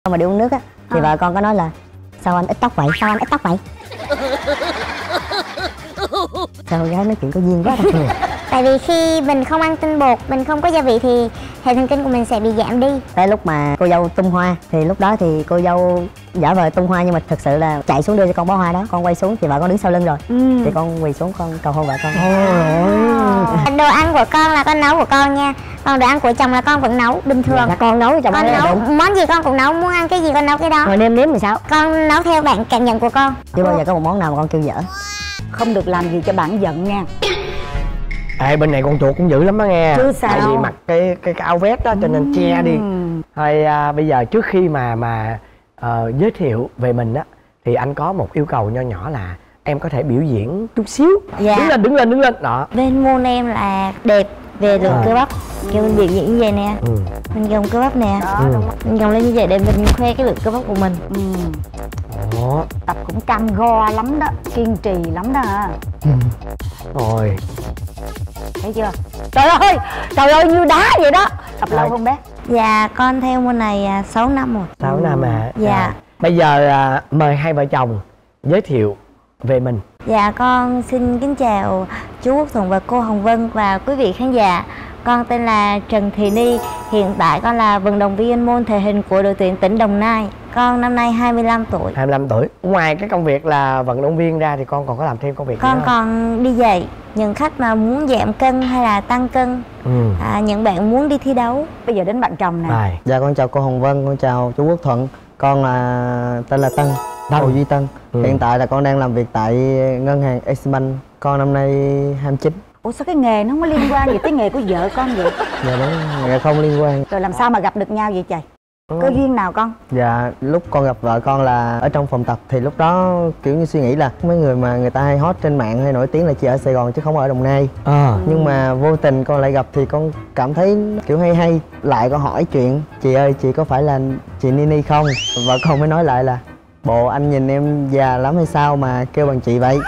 Mà đi uống nước á thì vợ con có nói là sao anh ít tóc vậy, sao anh ít tóc vậy. Sao gái nói chuyện có duyên quá thật. Tại vì khi mình không ăn tinh bột, mình không có gia vị thì hệ thần kinh của mình sẽ bị giảm đi. Tới lúc mà cô dâu tung hoa thì lúc đó thì cô dâu giả vờ tung hoa nhưng mà thực sự là chạy xuống đưa cho con bó hoa đó. Con quay xuống thì vợ con đứng sau lưng rồi. Thì con quỳ xuống con cầu hôn vợ con. Đồ ăn của con là con nấu của con nha. Còn đồ ăn của chồng là con vẫn nấu bình thường. Là con nấu chồng con nấu món gì con cũng nấu, muốn ăn cái gì con nấu cái đó. Rồi nêm nếm thì sao? Con nấu theo bạn cảm nhận của con. Chưa bao giờ có một món nào mà con kêu dở. Không được làm gì cho bạn giận nha. Ê, bên này con chuột cũng dữ lắm đó nghe. Chứ sao? Tại vì mặc cái áo vest đó cho nên che đi. Thôi bây giờ trước khi mà giới thiệu về mình á thì anh có một yêu cầu nho nhỏ là em có thể biểu diễn chút xíu. Dạ. Đứng lên đó. Bên môn em là đẹp về được cơ bắp. Kêu mình biểu diễn như vậy nè. Mình gồng cơ bắp nè. Mình gồng lên như vậy để mình khoe cái lượng cơ bắp của mình. Tập cũng cam go lắm đó, kiên trì lắm đó hả? Rồi. Thấy chưa? Trời ơi như đá vậy đó. Tập lâu không bé? Dạ con theo môn này 6 năm rồi. 6 năm à? Dạ. Bây giờ mời hai vợ chồng giới thiệu về mình. Dạ con xin kính chào chú Quốc Thuận và cô Hồng Vân và quý vị khán giả. Con tên là Trần Thị Ni. Hiện tại con là vận động viên môn thể hình của đội tuyển tỉnh Đồng Nai. Con năm nay 25 tuổi. 25 tuổi. Ngoài cái công việc là vận động viên ra thì con còn có làm thêm công việc gì con nữa còn đi dạy những khách mà muốn giảm cân hay là tăng cân. Những bạn muốn đi thi đấu. Bây giờ đến bạn chồng nè. Dạ con chào cô Hồng Vân, con chào chú Quốc Thuận. Con là tên là Tân, Hồ Duy Tân. Hiện tại là con đang làm việc tại ngân hàng Eximbank. Con năm nay 29. Ủa sao cái nghề nó không có liên quan gì tới nghề của vợ con vậy? Dạ đúng, nghề không liên quan. Rồi làm sao mà gặp được nhau vậy trời? Có duyên nào con? Dạ lúc con gặp vợ con là ở trong phòng tập thì lúc đó kiểu như suy nghĩ là mấy người mà người ta hay hot trên mạng hay nổi tiếng là chỉ ở Sài Gòn chứ không ở Đồng Nai. Nhưng mà vô tình con lại gặp thì con cảm thấy kiểu hay. Lại con hỏi chuyện: chị ơi chị có phải là chị Nini không? Vợ con mới nói lại là: bộ anh nhìn em già lắm hay sao mà kêu bằng chị vậy?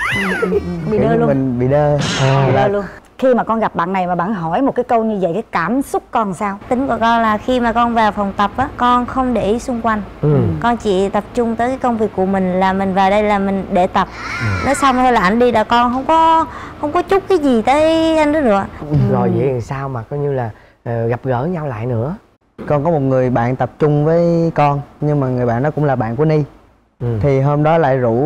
Bị đơ luôn. Mình bị đơ. Bị đơ luôn. Khi mà con gặp bạn này mà bạn hỏi một cái câu như vậy, cái cảm xúc con sao? Tính của con là khi mà con vào phòng tập á, con không để ý xung quanh. Con chỉ tập trung tới cái công việc của mình, là mình vào đây là mình để tập. Nó xong thôi là anh đi là con không có chút cái gì tới anh đó nữa. Rồi vậy thì sao mà coi như là gặp gỡ nhau lại nữa? Con có một người bạn tập trung với con, nhưng mà người bạn đó cũng là bạn của Ni. Thì hôm đó lại rủ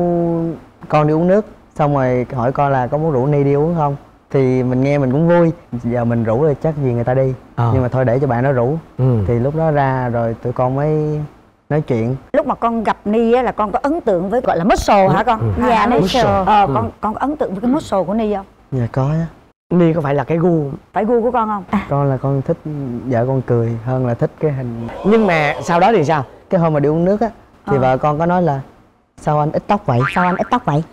con đi uống nước. Xong rồi hỏi con là có muốn rủ Ni đi uống không? Thì mình nghe mình cũng vui. Giờ mình rủ rồi chắc gì người ta đi. Nhưng mà thôi để cho bạn đó rủ. Thì lúc đó ra rồi tụi con mới nói chuyện. Lúc mà con gặp Ni á là con có ấn tượng với gọi là muscle hả con? Dạ muscle. Con có ấn tượng với cái muscle của Ni không? Dạ có á. Ni có phải là cái gu? Phải gu của con không? Con là con thích vợ con cười hơn là thích cái hình. Nhưng mà sau đó thì sao? Cái hôm mà đi uống nước á thì vợ con có nói là sao anh ít tóc vậy, sao anh ít tóc vậy.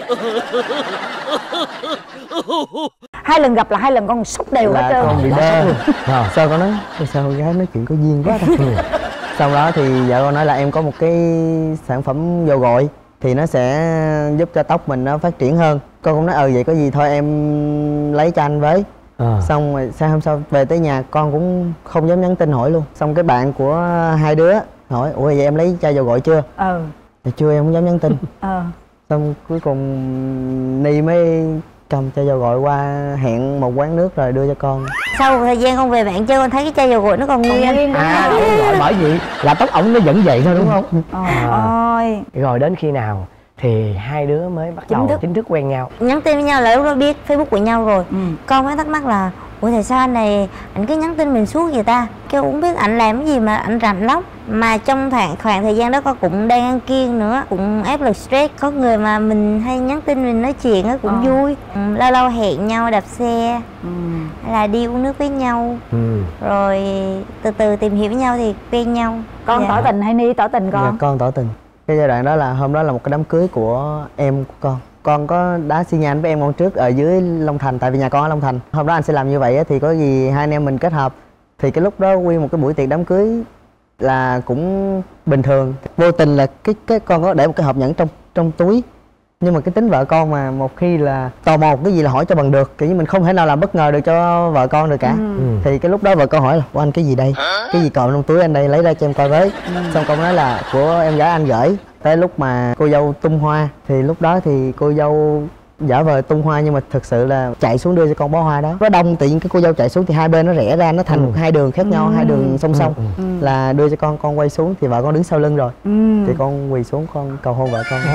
2 lần gặp là 2 lần con sốc đều hết trơn. Con bị đơ. Sao con nói sao gái nói chuyện có duyên quá thật. Sau đó thì vợ con nói là em có một cái sản phẩm dầu gội thì nó sẽ giúp cho tóc mình nó phát triển hơn. Con cũng nói vậy có gì thôi em lấy cho anh với. Xong rồi sáng hôm sau về tới nhà con cũng không dám nhắn tin hỏi luôn. Xong cái bạn của hai đứa hỏi: ủa vậy em lấy chai dầu gội chưa? Thì chưa, em không dám nhắn tin. Xong cuối cùng Ni mới cầm chai dầu gội qua hẹn một quán nước rồi đưa cho con. Sau một thời gian con về bạn chơi, con thấy cái chai dầu gội nó còn nguyên. Gọi bởi vì là tóc ổng nó vẫn vậy thôi đúng không? Rồi đến khi nào thì hai đứa mới bắt đầu chính thức quen nhau? Nhắn tin với nhau là lúc đó biết Facebook của nhau rồi. Con mới thắc mắc là ủa tại sao anh này anh cứ nhắn tin mình suốt vậy ta? Kêu cũng biết anh làm cái gì mà anh rảnh lắm. Mà trong khoảng thời gian đó con cũng đang ăn kiêng nữa, cũng áp lực stress. Có người mà mình hay nhắn tin mình nói chuyện á cũng vui. Lâu lâu hẹn nhau đạp xe hay là đi uống nước với nhau. Rồi từ từ tìm hiểu với nhau thì quen nhau. Con tỏ tình hay Ni tỏ tình con? Dạ, con tỏ tình. Cái giai đoạn đó là hôm đó là một cái đám cưới của em của con. Con có đá xi nhan với em con trước ở dưới Long Thành, tại vì nhà con ở Long Thành. Hôm đó anh sẽ làm như vậy á, thì có gì hai anh em mình kết hợp. Thì cái lúc đó nguyên một cái buổi tiệc đám cưới là cũng bình thường. Vô tình là cái con có để một cái hộp nhẫn trong túi. Nhưng mà cái tính vợ con mà một khi là tò mò cái gì là hỏi cho bằng được, kiểu như mình không thể nào làm bất ngờ được cho vợ con được cả. Thì cái lúc đó vợ con hỏi là của anh cái gì đây, cái gì còn trong túi anh đây, lấy ra cho em coi với. Xong con nói là của em gái anh gửi. Tới lúc mà cô dâu tung hoa thì lúc đó thì cô dâu giả vờ tung hoa nhưng mà thực sự là chạy xuống đưa cho con bó hoa đó. Nó đông, tự nhiên cái cô dâu chạy xuống thì hai bên nó rẽ ra, nó thành hai đường khác nhau, hai đường song song. Là đưa cho con quay xuống thì vợ con đứng sau lưng rồi. Thì con quỳ xuống con cầu hôn vợ con.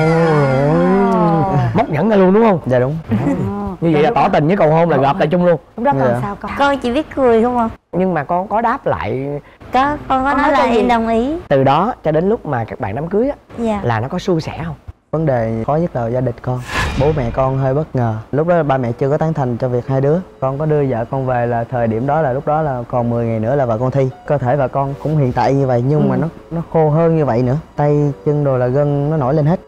Móc nhẫn ra luôn đúng không? Dạ đúng. Như vậy là tỏ tình với cầu hôn là gặp lại chung luôn. Lúc đó con Dạ. sao con? Con chỉ biết cười không à. Nhưng mà con có đáp lại Con có nói là em đồng ý. từ đó cho đến lúc mà các bạn đám cưới á, Dạ. là nó có suôn sẻ không? Vấn đề khó nhất là gia đình con. Bố mẹ con hơi bất ngờ. Lúc đó ba mẹ chưa có tán thành cho việc hai đứa. Con có đưa vợ con về là thời điểm đó là lúc đó là còn 10 ngày nữa là vợ con thi. Cơ thể vợ con cũng hiện tại như vậy nhưng mà nó khô hơn như vậy nữa. Tay chân đồ là gân nó nổi lên hết.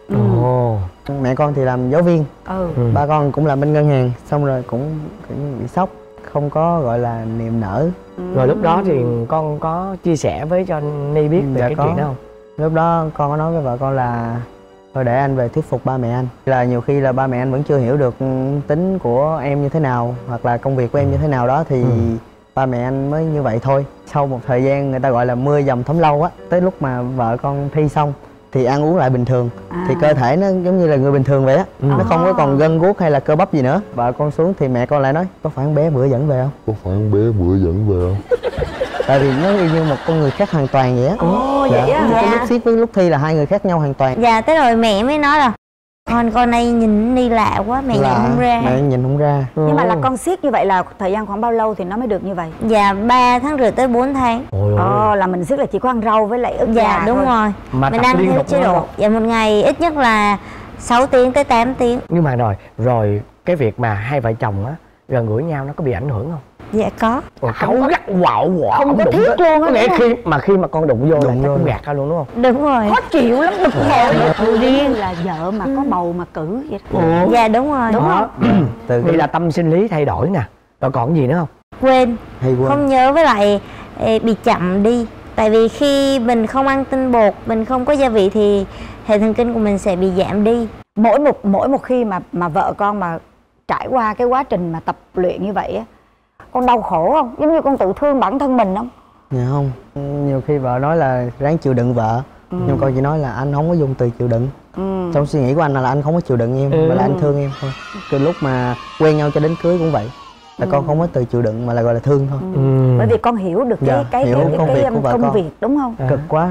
Mẹ con thì làm giáo viên. Ba con cũng làm bên ngân hàng. Xong rồi cũng bị sốc, không có gọi là niềm nở. Rồi lúc đó thì con có chia sẻ với cho Ni biết về Dạ cái có. chuyện đó không? Lúc đó con có nói với vợ con là thôi để anh về thuyết phục ba mẹ anh. Là nhiều khi là ba mẹ anh vẫn chưa hiểu được tính của em như thế nào, hoặc là công việc của em như thế nào đó thì ba mẹ anh mới như vậy thôi. Sau một thời gian người ta gọi là mưa dầm thấm lâu á, tới lúc mà vợ con thi xong thì ăn uống lại bình thường. Thì cơ thể nó giống như là người bình thường vậy á. Nó không có còn gân guốc hay là cơ bắp gì nữa. Vợ con xuống thì mẹ con lại nói có phải con bé bữa dẫn về không? Có phải con bé bữa dẫn về không? Tại vì nó y như một con người khác hoàn toàn vậy á. Vậy á. Cái lúc xiết với lúc thi là hai người khác nhau hoàn toàn. Dạ tới rồi mẹ mới nói là con này nhìn Ni lạ quá, mẹ nhận không ra. Mẹ nhìn không ra. Nhưng mà là con siết như vậy là thời gian khoảng bao lâu thì nó mới được như vậy? Dạ 3 tháng rưỡi tới 4 tháng. Là mình siết là chỉ có ăn rau với lại ức Dạ gà đúng thôi. rồi. Mà Mình tập ăn liên theo tục chế luôn độ. không? Dạ một ngày ít nhất là 6 tiếng tới 8 tiếng. Nhưng mà rồi cái việc mà hai vợ chồng á gần gũi nhau nó có bị ảnh hưởng không? Dạ có. Cáu gắt quạo quọ không có đụng thiết tới. luôn á, Có nghĩa đúng khi mà con đụng vô là Đụng chắc vô cũng là- gạt ra luôn đúng không? Đúng rồi. Khó chịu lắm, bực bội. Riêng là vợ mà có bầu mà cử vậy đó. Dạ đúng rồi. Đúng không? Từ Vì là tâm sinh lý thay đổi nè. Rồi còn gì nữa không? Quên, hay quên. không nhớ, với lại bị chậm đi. Tại vì khi mình không ăn tinh bột, mình không có gia vị thì hệ thần kinh của mình sẽ bị giảm đi. Mỗi một khi mà vợ con mà trải qua cái quá trình mà tập luyện như vậy á, con đau khổ không? Giống như con tự thương bản thân mình không? Dạ không. Nhiều khi vợ nói là ráng chịu đựng vợ. Nhưng con chỉ nói là anh không có dùng từ chịu đựng. Trong suy nghĩ của anh là anh không có chịu đựng em, mà là anh thương em thôi. Từ lúc mà quen nhau cho đến cưới cũng vậy. Là con không có từ chịu đựng mà là gọi là thương thôi. Bởi vì con hiểu được Dạ, cái hiểu công việc của vợ công con. việc đúng không? Cực quá.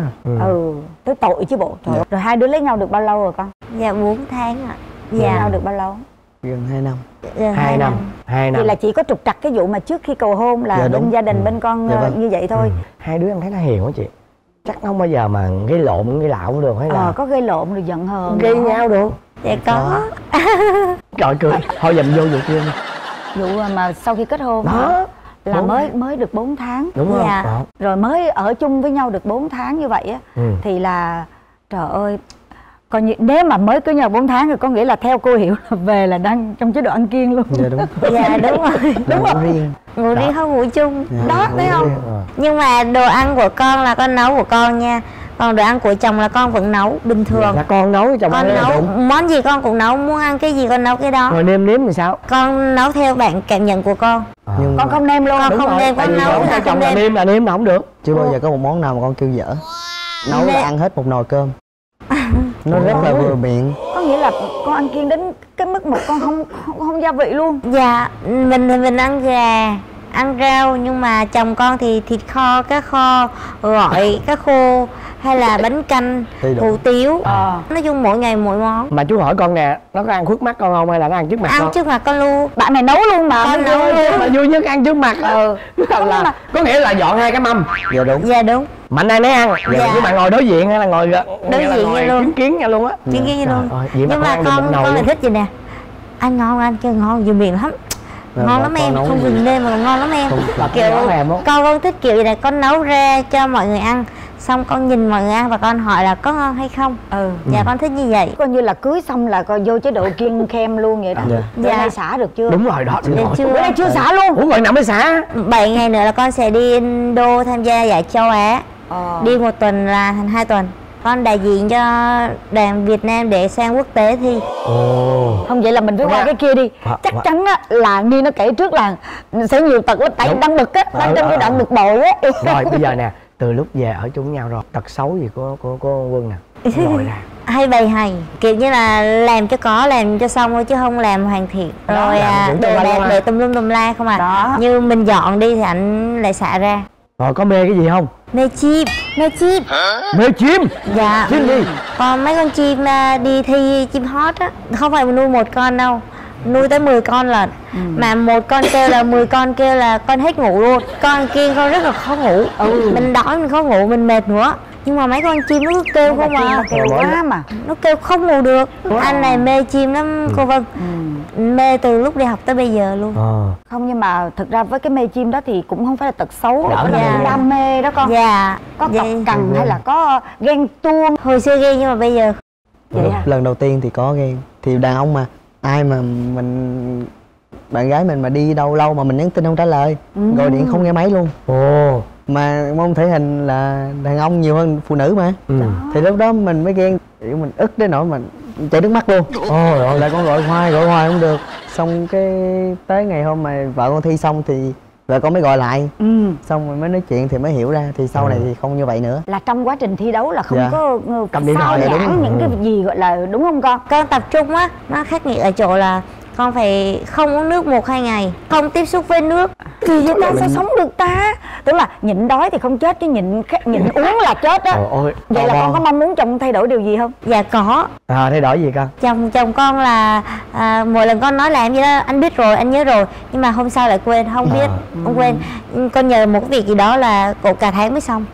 Tới tội chứ bộ. Trời ơi. Rồi hai đứa lấy nhau được bao lâu rồi con? Dạ 4 tháng ạ. Lấy nhau Dạ được bao lâu? Gần 2 năm. Dạ, 2 năm. 2 năm. Thì là chỉ có trục trặc cái vụ mà trước khi cầu hôn là Dạ, bên đúng. gia đình bên con Dạ, vâng. như vậy thôi. Hai đứa em thấy nó hiền quá chị. Chắc không bao giờ mà gây lộn gây lạo cũng được hay là Có gây lộn rồi giận hờn. gây nhau được. Dạ có. Trời cười. Thôi dầm vô vụ kia đi. Vụ mà sau khi kết hôn Đó. là 4 mới được 4 tháng. Đúng không? Dạ. Đó. Rồi mới ở chung với nhau được 4 tháng như vậy á, thì là trời ơi, coi như nếu mà mới cưới nhau 4 tháng thì có nghĩa là theo cô hiểu là về là đang trong chế độ ăn kiêng luôn. Dạ đúng. Dạ đúng rồi. Đúng không? Riêng. Ngủ riêng không ngủ chung. Dạ, Đó, thấy không? Nhưng mà đồ ăn của con là con nấu của con nha. Còn đồ ăn của chồng là con vẫn nấu bình thường. Là con nấu chồng Con ăn nấu đúng. món gì con cũng nấu, muốn ăn cái gì con nấu cái đó. Rồi nêm nếm thì sao? Con nấu theo bạn cảm nhận của con. Nhưng Con mà không nêm luôn. Con Đúng không rồi, nêm, tại con vì nấu vợ là chồng không là nêm. nêm là không được. chưa bao giờ có một món nào mà con kêu dở. Nấu là Nêm. ăn hết một nồi cơm. Nó rất là vừa miệng. Có nghĩa là con ăn kiêng đến cái mức mà con không gia vị luôn. Dạ, mình thì mình ăn gà, ăn rau, nhưng mà chồng con thì thịt kho, cá kho, gỏi, cá khô hay là bánh canh, Đầy đủ. hủ tiếu. Nói chung mỗi ngày mỗi món. Mà chú hỏi con nè, nó có ăn khuất mắt con không hay là nó ăn trước mặt Ăn con? trước mặt con luôn. Bạn này nấu luôn mà. Con Bây giờ- nấu luôn. Mà vui nhất ăn trước mặt. Là có nghĩa là dọn hai cái mâm. Dạ đúng. Dạ đúng. Mạnh ai nấy ăn. Dạ. Chứ bạn ngồi đối diện hay là ngồi Đối diện ngồi luôn. kiến kiến nhau luôn á. Chứ cái gì Trời luôn. ơi, vậy mà Nhưng con mà ăn được một nồi con lại luôn. thích gì nè. Anh ngon, anh kêu ngon vừa miệng lắm. Rồi Ngon bà lắm con em, nấu không gì? dùng nêm mà ngon lắm em. Bà Kiểu con làm không? con thích kiểu gì này, con nấu ra cho mọi người ăn. Xong con nhìn mọi người ăn và con hỏi là có ngon hay không. Dạ con thích như vậy. Coi như là cưới xong là coi vô chế độ kiêng khem luôn vậy đó. Dạ. Bữa Dạ. nay xả được chưa? Đúng rồi đó. Dạ chưa. Bữa nay chưa xả luôn. Ủa rồi nằm mới xả. 7 ngày nữa là con sẽ đi Indo tham gia giải châu Á. Đi 1 tuần là thành 2 tuần. con đại diện cho đoàn Việt Nam để sang quốc tế thi. Không vậy là mình phải qua cái kia đi. Chắc chắn á là Nghi nó kể trước là sẽ nhiều tật quá, tại đang bực á, đang trong cái đoạn bực bội á. Rồi bây giờ nè, từ lúc về ở chung nhau rồi, tật xấu gì của Quân nè gọi ra. Hay bày hành, kiểu như là làm cho có, làm cho xong thôi chứ không làm hoàn thiện. Rồi đồ đạc để tùm lum tùm la không à. Đó. Như mình dọn đi thì anh lại xả ra. Rồi có mê cái gì không? Mê chim. Mê chim. Mê chim? Dạ. Chim gì? Còn mấy con chim đi thi chim hót á, không phải nuôi một con đâu, nuôi tới 10 con lận. Mà một con kêu là 10 con kêu là con hết ngủ luôn. Con kia con rất là khó ngủ. Mình đói mình khó ngủ, mình mệt nữa. Nhưng mà mấy con chim nó cứ kêu không à. Kêu quá mà. Nó kêu không ngủ được. Anh này mê chim lắm cô Vân. Mê từ lúc đi học tới bây giờ luôn. Không, nhưng mà thực ra với cái mê chim đó thì cũng không phải là tật xấu, Dạ. là đam mê đó con. Dạ. Có cọc cằn hay là có ghen tuông? Hồi xưa ghen nhưng mà bây giờ Vậy hả? Lần đầu tiên thì có ghen. Thì đàn ông mà, ai mà mình bạn gái mình mà đi đâu lâu mà mình nhắn tin không trả lời, gọi điện không nghe máy luôn. Mà môn thể hình là đàn ông nhiều hơn phụ nữ mà. Thì lúc đó mình mới ghen, kiểu mình ức đến nỗi mình chảy nước mắt luôn. Rồi lại con gọi hoài không được. Xong cái tới ngày hôm mà vợ con thi xong thì vợ con mới gọi lại. Xong rồi mới nói chuyện thì mới hiểu ra, thì sau này thì không như vậy nữa. Là trong quá trình thi đấu là không Dạ. có Cầm điện thoại sao là nhãng đúng. những cái gì gọi là, đúng không con? con tập trung á, nó khắc nghiệt ở chỗ là con phải không uống nước 1-2 ngày, không tiếp xúc với nước. Thì người ta sao sống được ta? Tức là nhịn đói thì không chết chứ nhịn uống là chết á. Vậy là con có mong muốn chồng thay đổi điều gì không? Dạ có. Thay đổi gì con? Chồng con là mỗi lần con nói làm gì đó anh biết rồi, anh nhớ rồi, nhưng mà hôm sau lại quên, không biết, không quên. Con nhờ một cái việc gì đó là cổ cả tháng mới xong.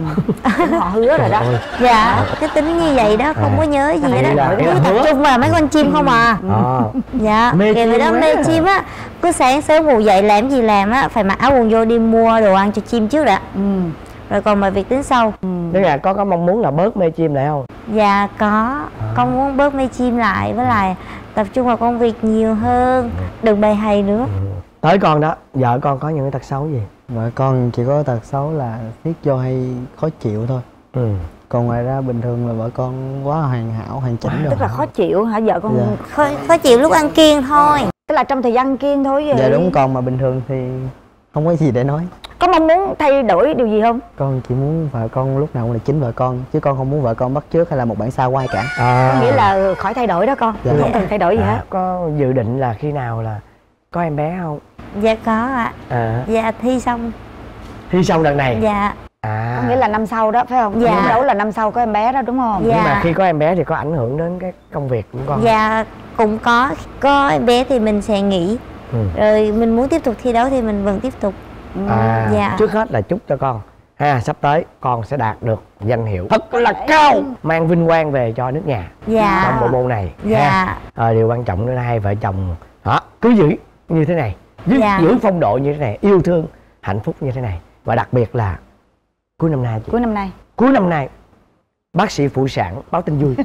Họ hứa rồi đó. Dạ, cái tính như vậy đó, không có nhớ gì hết đó. Cứ tập trung vào mấy con chim không à. Dạ, Mê kể chim vậy đó, quá. mê chim á. Cứ sáng sớm ngủ dậy làm gì làm á, phải mặc áo quần vô đi mua đồ ăn cho chim trước đã. Rồi còn mọi việc tính sau. Tức là có mong muốn là bớt mê chim lại không? Dạ có, con muốn bớt mê chim lại, với lại tập trung vào công việc nhiều hơn, đừng bày hay nữa. Tới con đó, vợ con có những cái tật xấu gì? Vợ con chỉ có tật xấu là tiếc do hay khó chịu thôi. Còn ngoài ra bình thường là vợ con quá hoàn hảo, hoàn chỉnh rồi. Tức là khó chịu hả vợ con? Dạ. Khó chịu lúc ăn kiêng thôi. Tức là trong thời gian kiêng thôi vậy. Dạ đúng, còn mà bình thường thì không có gì để nói. Có mong muốn thay đổi điều gì không? Con chỉ muốn vợ con lúc nào cũng là chính vợ con, chứ con không muốn vợ con bắt chước hay là một bản sao quay cả. Có nghĩa là khỏi thay đổi đó con. Dạ. Không cần thay đổi gì hết. Có dự định là khi nào là có em bé không? Dạ có ạ. Dạ thi xong. Thi xong đợt này? Dạ. Có nghĩa là năm sau đó phải không? Dạ. Phấn đấu là năm sau có em bé đó đúng không? Dạ. Nhưng mà khi có em bé thì có ảnh hưởng đến cái công việc của con? Dạ cũng có em bé thì mình sẽ nghỉ. Rồi mình muốn tiếp tục thi đấu thì mình vẫn tiếp tục. Dạ. Trước hết là chúc cho con sắp tới con sẽ đạt được danh hiệu thật là cao, mang vinh quang về cho nước nhà trong bộ môn này. Dạ. Điều quan trọng nữa là hai vợ chồng cứ giữ như thế này, giữ phong độ như thế này, yêu thương hạnh phúc như thế này. Và đặc biệt là cuối năm nay cuối năm nay bác sĩ phụ sản báo tin vui.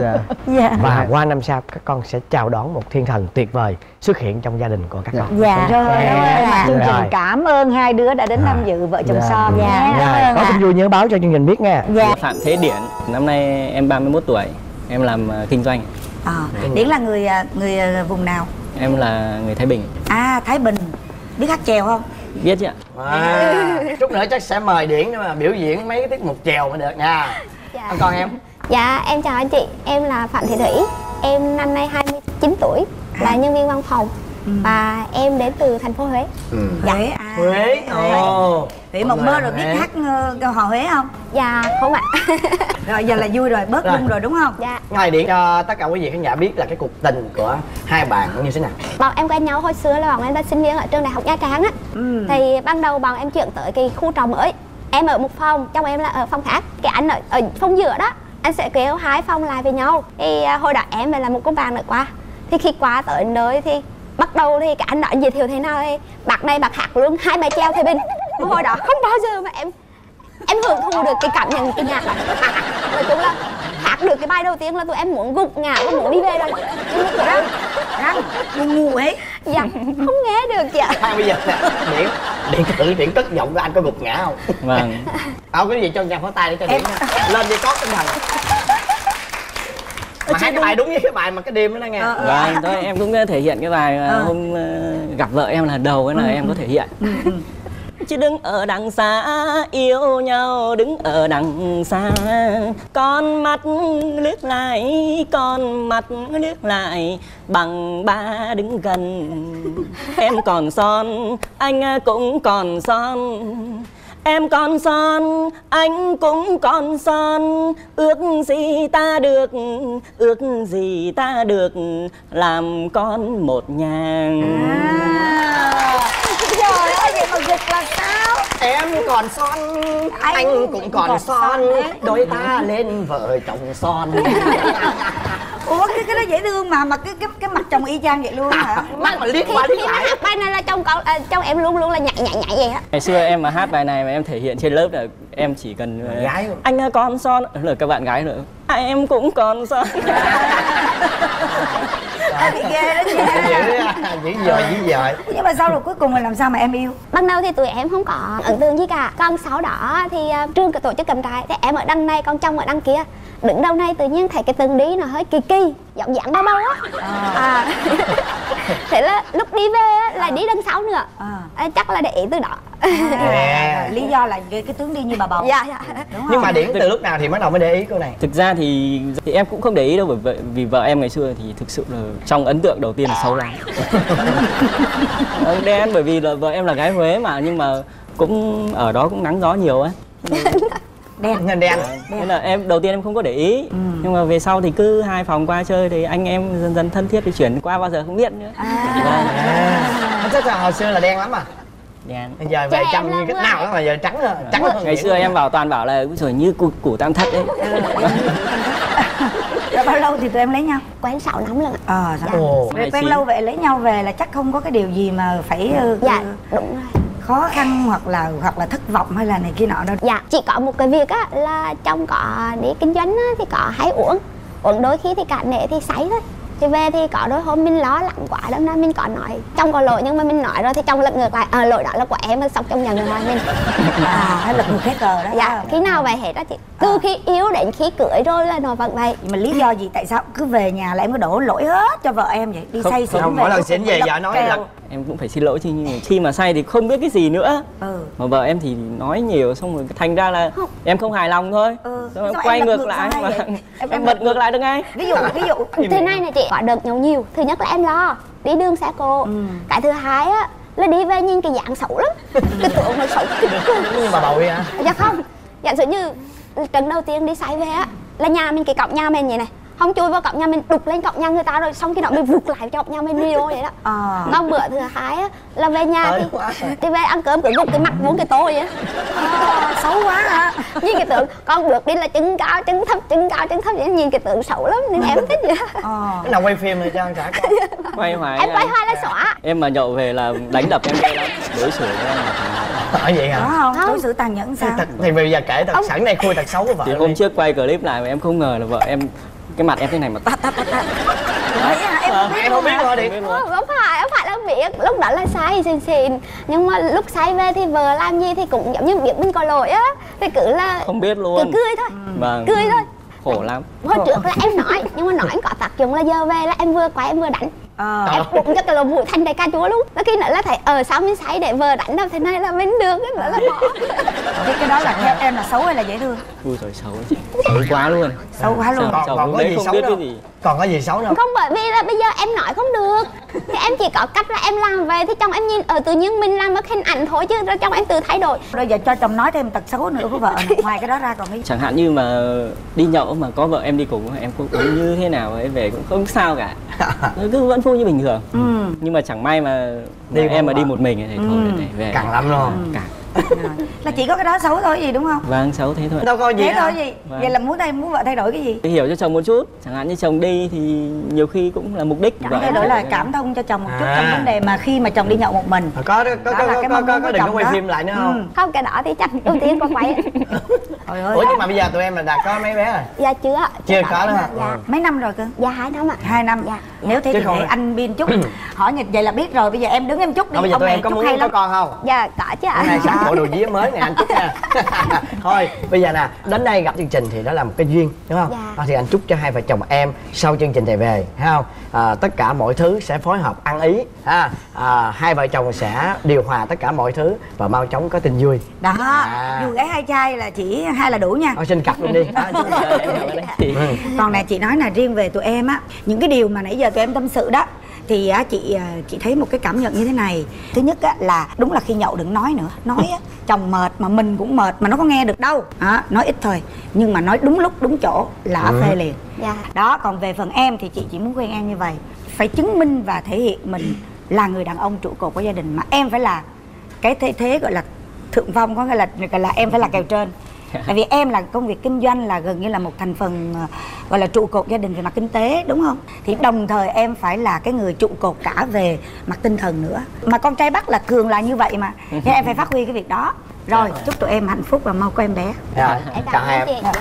Và qua năm sau các con sẽ chào đón một thiên thần tuyệt vời xuất hiện trong gia đình của các con. Chương trình cảm ơn hai đứa đã đến tham dự vợ chồng son nhé. Có tin vui nhớ báo cho chương trình biết nha. Phạm Thế Điển, năm nay em 31 tuổi, em làm kinh doanh. Điển là người vùng nào? Em là người Thái Bình. Thái Bình. Biết hát chèo không? Biết chứ ạ. Chút nữa chắc sẽ mời Điển để mà biểu diễn mấy cái tiết mục chèo mới được nha. Còn em? Dạ em chào anh chị, em là Phạm Thị Thủy. Em năm nay 29 tuổi, là nhân viên văn phòng. Và em đến từ thành phố Huế. Huế. Huế. Huế mộng mơ rồi, biết hát hò Huế không? Dạ không ạ. Rồi giờ là vui rồi, bớt rung rồi đúng không? Dạ. Ngài Điển cho tất cả quý vị khán giả biết là cái cuộc tình của hai bạn như thế nào. Bọn em quen nhau hồi xưa là bọn em là sinh viên ở trường đại học Nha Trang á. Thì ban đầu bọn em chuyển tới cái khu trọ mới. Em ở một phòng, trong em là ở phòng khác. Cái anh ở phòng giữa đó, anh sẽ kêu hai phòng lại với nhau. Thì hồi đó em là một con bạn nữa qua. Thì khi qua tới nơi thì bắt đầu thì cái anh đó giới thiệu thế nào thì bác này bác hát luôn 2 bài treo Thái Bình. Hồi đó không bao giờ mà em hưởng thụ được cái cảm nhận cái nhạc đó. Nói chung là hát được cái bài đầu tiên là tụi em muốn gục ngã, không muốn đi về rồi. Nhưng mà răng buồn ngủ ấy. Dạ, không nghe được chị ạ. Bây giờ nè, Điển Điện cất giọng của anh có gục ngã không? Vâng. Cái gì cho nhà pháo tay để cho Điện lên đi có tinh thần. Mà hát cái bài đúng với cái bài mà cái đêm đó nghe. Vâng, thôi em cũng thể hiện cái bài hôm gặp vợ em lần đầu là em có thể hiện. Chứ đứng ở đằng xa yêu nhau, đứng ở đằng xa con mắt liếc lại, con mắt liếc lại bằng ba đứng gần. Em còn son, anh cũng còn son, em còn son, anh cũng còn son. Ước gì ta được, ước gì ta được làm con một nhà. Trời ơi, vậy mà giật là sao? Em còn son, anh cũng còn son, đôi ta lên vợ chồng son. Ủa cái đó dễ thương mà cái mặt chồng y chang vậy luôn hả? Mắt mà liếc qua liếc lại. Hát bài này là chồng em luôn luôn là nhảy vậy á. Ngày xưa em mà hát bài này mà em thể hiện trên lớp là em chỉ cần gái luôn. Anh còn son, là các bạn gái nữa. Em cũng còn son. Bị ghê đó nha. Dữ dội. Nhưng mà sau rồi cuối cùng là làm sao mà em yêu? Ban đầu thì tụi em không có ấn tượng gì cả. Còn sau đó thì trường tổ chức cầm trại, thì em ở đằng này còn chồng ở đằng kia. Đứng đầu này tự nhiên thấy cái từng đi nó hơi kỳ kỳ, giọng dáng bao á. Thế là lúc đi về á, là đi đằng sau nữa. Chắc là để ý từ đó. Lý do là cái tướng đi như bà bầu. Dạ. Nhưng mà Điển từ lúc nào thì bắt đầu mới để ý cô này? Thực ra thì em cũng không để ý đâu, vì vợ em ngày xưa thì thực sự là trong ấn tượng đầu tiên là xấu lắm. Đen, bởi vì là vợ em là gái Huế mà, nhưng mà cũng ở đó cũng nắng gió nhiều á. Đen. Nên là em đầu tiên em không có để ý, nhưng mà về sau thì cứ 2 phòng qua chơi thì anh em dần dần thân thiết thì chuyển qua bao giờ không biết nữa. Chắc là hồi xưa là đen lắm à? Đen. Bây giờ về chăm như cách nào đó mà giờ trắng rồi. Trắng hơn. Ngày xưa em vào toàn bảo là rồi như củ tam thất đấy. Rồi bao lâu thì tụi em lấy nhau? Quen 6 năm lần ạ. Rồi quen lâu vậy lấy nhau về là chắc không có cái điều gì mà phải dạ đúng rồi, khó khăn hoặc là thất vọng hay là này kia nọ đâu. Dạ chỉ có một cái việc á là chồng có đi kinh doanh á, thì có hay uống đôi khi thì cả nể thì say thôi. Thì về thì có đôi hôm mình lo lắng quá đâm ra mình có nói chồng có lỗi, nhưng mà mình nói rồi thì chồng lật ngược lại lỗi đó là của em, xong chồng nhận rồi mình hay lật ngược hết cờ đó. Dạ khi nào vậy hết đó chị, từ khi yêu đến khi cưới rồi là nó vẫn vậy. Nhưng mà lý do gì tại sao cứ về nhà là em có đổ lỗi hết cho vợ em vậy? Đi say xỉn về mỗi lần xỉn về vợ nói là em cũng phải xin lỗi chứ, nhưng khi mà say thì không biết cái gì nữa. Mà vợ em thì nói nhiều, xong rồi thành ra là em không hài lòng thôi. Xong em quay ngược lại và em bật ngược lại được ngay. Ví dụ thế này này chị, có đợt nhau nhiều, thứ nhất là em lo đi đường xe cộ, cái thứ hai á là đi về nhìn cái dạng xấu lắm, cái tượng nó xấu nhưng mà bầu đi hả? Dạ không, giả sử như trận đầu tiên đi say về á là nhà mình, cái cổng nhà mình vậy này, không chui vào cổng nhà mình, đục lên cổng nhà người ta rồi xong khi đó mình vụt lại cổng nhà mình đi vô vậy đó. Còn bữa thứ hai á là về nhà thì về ăn cơm cứ gục cái mặt vô cái tô vậy á. Xấu quá hả? Nhìn cái tượng con bước đi là chân cao chân thấp vậy, nhìn cái tượng xấu lắm nên em thích vậy. Cái nào quay phim này cho anh trả con. Quay hoài em quay hoài là xóa. Em mà nhậu về là đánh đập em ghê lắm, đối xử với em là vậy hả? Không, đối xử tàn nhẫn sao? Thì bây giờ kể thật sẵn đây khui thật xấu của vợ. Thì hôm trước quay clip lại mà em không ngờ là vợ em cái mặt em thế này mà tát. Em không biết thôi đi. Không phải là biết, lúc đó là say xìn, nhưng mà lúc say về thì vợ làm gì thì cũng giống như biết mình có lỗi á, thì cứ là không biết luôn, cứ cười thôi. Vâng. Cười thôi. Khổ lắm. Hồi trước là em nói, nhưng mà nói em có tác dụng là giờ về là em vừa quay em vừa đánh. Em cũng rất là mũi thành đầy cà chúa luôn. Nó khi nữa là thấy sao mình say để vợ đánh đâu, thế này là mình được, cái nữa là bỏ. Cái đó là theo em là xấu hay là dễ thương? Ui trời xấu chị, xấu quá luôn. Xấu quá luôn. Còn có gì xấu đâu? Còn có gì xấu đâu? Không, bởi vì là bây giờ em nói không được, thì em chỉ có cách là em làm về thì chồng em nhìn tự nhiên mình làm mất hình ảnh thôi, chứ chồng em tự thay đổi. Rồi giờ cho chồng nói thêm tật xấu nữa của vợ này. Ngoài cái đó ra còn cái chẳng hạn như mà đi nhậu mà có vợ em đi cùng, em cũng uống như thế nào ấy về cũng không sao cả, cứ vẫn vui như bình thường. Nhưng mà chẳng may mà em mà đi một mình thì thôi về càng lắm luôn. Là chỉ có cái đó xấu thôi gì đúng không? Vâng, xấu thế thôi. Đâu có gì Thế thôi hả? gì? Vâng. Vậy là muốn vợ thay đổi cái gì? Hiểu cho chồng một chút, chẳng hạn như chồng đi thì nhiều khi cũng là mục đích. Thay đổi là cảm thông cho chồng một chút trong vấn đề mà khi mà chồng đi nhậu một mình. Có đừng có quay đó. phim lại nữa không? Không, cái đó thì chắc ưu tiên con quay. Trời ơi. Ủa nhưng mà bây giờ tụi em là đã có mấy bé rồi? Dạ chưa ạ. Chưa có nữa hả? Dạ. Mấy năm rồi cơ? Dạ 2 năm ạ. 2 năm. Dạ. Nếu thế Chứ thì không để là- anh Bin chút hỏi nghịch vậy là biết rồi. Bây giờ em đứng em chút đi. Bây giờ Ông tụi này em có chút muốn hay có lắm. con không? Dạ có chứ ạ. Hôm nay sắm bộ đồ vía mới này anh chúc nha. Thôi bây giờ nè, đến đây gặp chương trình thì đó là một cái duyên đúng không? Dạ. Thì anh chúc cho hai vợ chồng em sau chương trình này về, thấy không? Tất cả mọi thứ sẽ phối hợp ăn ý ha. Hai vợ chồng sẽ điều hòa tất cả mọi thứ và mau chóng có tin vui. Đó, dù gái hai trai là chỉ 2 là đủ nha. Thôi xin cặp luôn đi. Còn nè, chị nói là riêng về tụi em á, những cái điều mà nãy giờ tụi em tâm sự đó thì á, chị thấy một cái cảm nhận như thế này. Thứ nhất á, là đúng là khi nhậu đừng nói nữa. Nói á, chồng mệt mà mình cũng mệt mà nó có nghe được đâu. Nói ít thôi nhưng mà nói đúng lúc đúng chỗ là phê liền. Dạ. Đó, còn về phần em thì chị chỉ muốn khuyên em như vậy. Phải chứng minh và thể hiện mình là người đàn ông trụ cột của gia đình, mà em phải là cái thế gọi là thượng phong, có nghĩa là em phải là kèo trên. Tại vì em là công việc kinh doanh là gần như là một thành phần gọi là trụ cột gia đình về mặt kinh tế đúng không? Thì đồng thời em phải là cái người trụ cột cả về mặt tinh thần nữa. Mà con trai Bắc là thường là như vậy mà. Nên em phải phát huy cái việc đó. Rồi, chúc tụi em hạnh phúc và mau có em bé. Em Chào hai cảm ơn em. chị.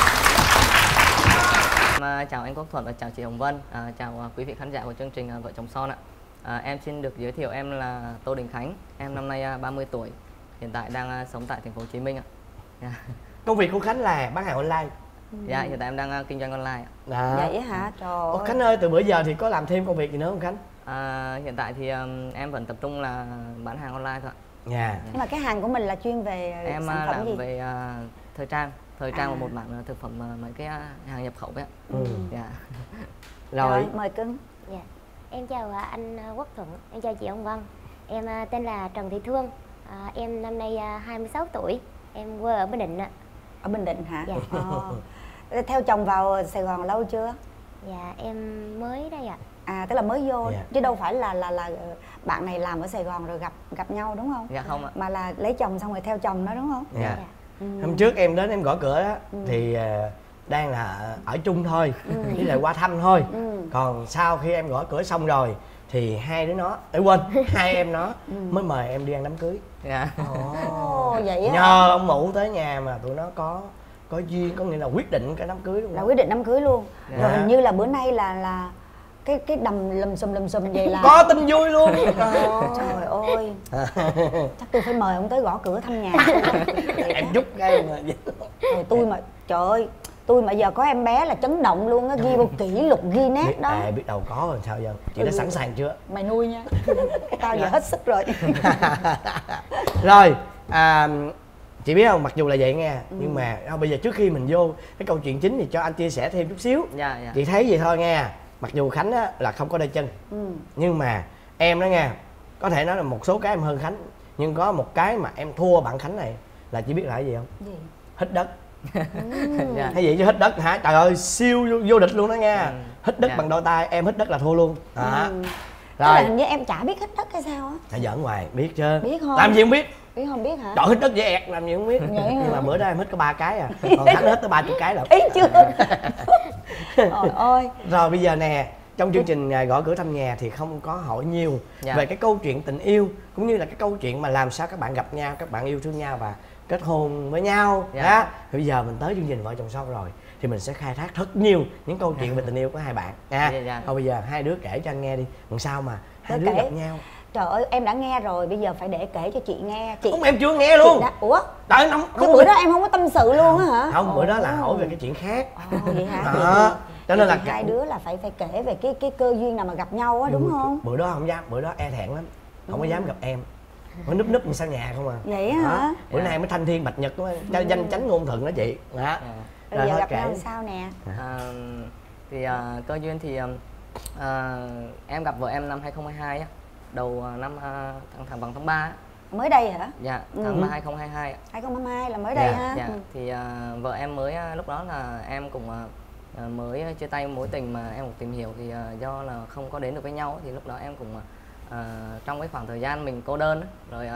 Chào anh Quốc Thuận và chào chị Hồng Vân, chào quý vị khán giả của chương trình Vợ Chồng Son ạ. Em xin được giới thiệu em là Tô Đình Khánh, em năm nay 30 tuổi, hiện tại đang sống tại thành phố Hồ Chí Minh ạ. Công việc của Khánh là bán hàng online. Dạ, hiện tại em đang kinh doanh online ạ. Vậy hả? Trời ơi. Khánh ơi, từ bữa giờ thì có làm thêm công việc gì nữa không Khánh? Hiện tại thì em vẫn tập trung là bán hàng online thôi ạ. Dạ. Nhưng mà cái hàng của mình là chuyên về Em sản phẩm làm gì? về thời trang và một mảng thực phẩm, mấy cái hàng nhập khẩu ấy ạ. Dạ. Rồi, mời cưng. Dạ. Em chào anh Quốc Thuận, em chào chị Hồng Vân. Em tên là Trần Thị Thương, em năm nay 26 tuổi, em quê ở Bình Định ạ. Ở Bình Định hả? Dạ. Theo chồng vào Sài Gòn lâu chưa? Dạ, em mới đây ạ. Tức là mới vô Dạ. chứ đâu phải là bạn này làm ở Sài Gòn rồi gặp nhau đúng không? Dạ không ạ. Mà là lấy chồng xong rồi theo chồng đó đúng không? dạ. Dạ. Hôm trước em đến em gõ cửa đó thì đang là ở chung thôi, với lại qua thăm thôi. Còn sau khi em gõ cửa xong rồi thì hai đứa nó, quên, hai em nó mới mời em đi ăn đám cưới. Dạ. Ồ, vậy á. Nhờ ông mụ tới nhà mà tụi nó có duyên, có nghĩa là quyết định cái đám cưới luôn. Là quyết định đám cưới luôn. Dạ. Rồi hình như là bữa nay là cái đầm lùm xùm vậy là Có tin vui luôn. trời ơi. Chắc tôi phải mời ông tới gõ cửa thăm nhà. Em giúp cái mà. Rồi tôi mà trời ơi, tôi mà giờ có em bé là chấn động luôn á, ghi vô kỷ lục Guinness đó. Biết đâu có rồi sao giờ. Chị đã sẵn sàng chưa? Mày nuôi nha. Tao giờ hết sức rồi. Rồi, chị biết không, mặc dù là vậy nghe, nhưng mà bây giờ trước khi mình vô cái câu chuyện chính thì cho anh chia sẻ thêm chút xíu. Dạ, dạ. Chị thấy vậy thôi nghe. Mặc dù Khánh á, là không có đôi chân, nhưng mà em đó nghe, có thể nói là một số cái em hơn Khánh, nhưng có một cái mà em thua bạn Khánh này là chị biết là cái gì không? Gì? Hít đất. Dạ. Hay vậy chứ hít đất hả? Trời ơi, siêu vô địch luôn đó nha. Hít đất bằng đôi tay, em hít đất là thua luôn. Đó. Rồi. Rồi. Hình như em chả biết hít đất hay sao á. Hãy giỡn hoài, biết chứ. Biết không? Làm gì không biết. Biết không biết hả? Trời, hít đất dễ ẹt, làm gì không biết. Vậy hả? Nhưng mà bữa đó em hít có 3 cái à. Còn Khánh hít tới 30 cái lận. Ý chưa? Trời ơi. Rồi bây giờ nè, trong chương trình gõ cửa thăm nhà thì không có hỏi nhiều về cái câu chuyện tình yêu, cũng như là cái câu chuyện mà làm sao các bạn gặp nhau, các bạn yêu thương nhau và kết hôn với nhau. Đó. Thì bây giờ mình tới chương trình Vợ Chồng Son rồi thì mình sẽ khai thác thật nhiều những câu chuyện về tình yêu của hai bạn nha. Thôi bây giờ hai đứa kể cho anh nghe đi, làm sao mà hai đứa gặp nhau. Trời ơi, em đã nghe rồi, bây giờ phải để kể cho chị nghe. Không, em chưa nghe luôn. Ủa? Trời, không, Cái bữa đó em không có tâm sự luôn á hả? Không, bữa đó là hỏi về cái chuyện khác. Vậy hả? Đó. Cho nên là hai đứa là phải kể về cái cơ duyên nào mà gặp nhau á, đúng không? Bữa đó không dám, bữa đó e thẹn lắm, không có dám gặp em, mới núp núp sau nhà không à. Vậy hả? Bữa nay mới thanh thiên bạch nhật đó, danh chánh ngôn thuận đó chị. Đó. Bây giờ gặp nhau làm sao nè? Thì cơ duyên thì em gặp vợ em năm 2022 á, đầu năm vào tháng 3 á. Mới đây hả? Dạ, tháng 3 2022 ạ. 2022 là mới đây ha. Dạ, thì vợ em mới lúc đó là em cũng mới chia tay mối tình mà em cũng tìm hiểu, thì do là không có đến được với nhau thì lúc đó em cũng trong cái khoảng thời gian mình cô đơn rồi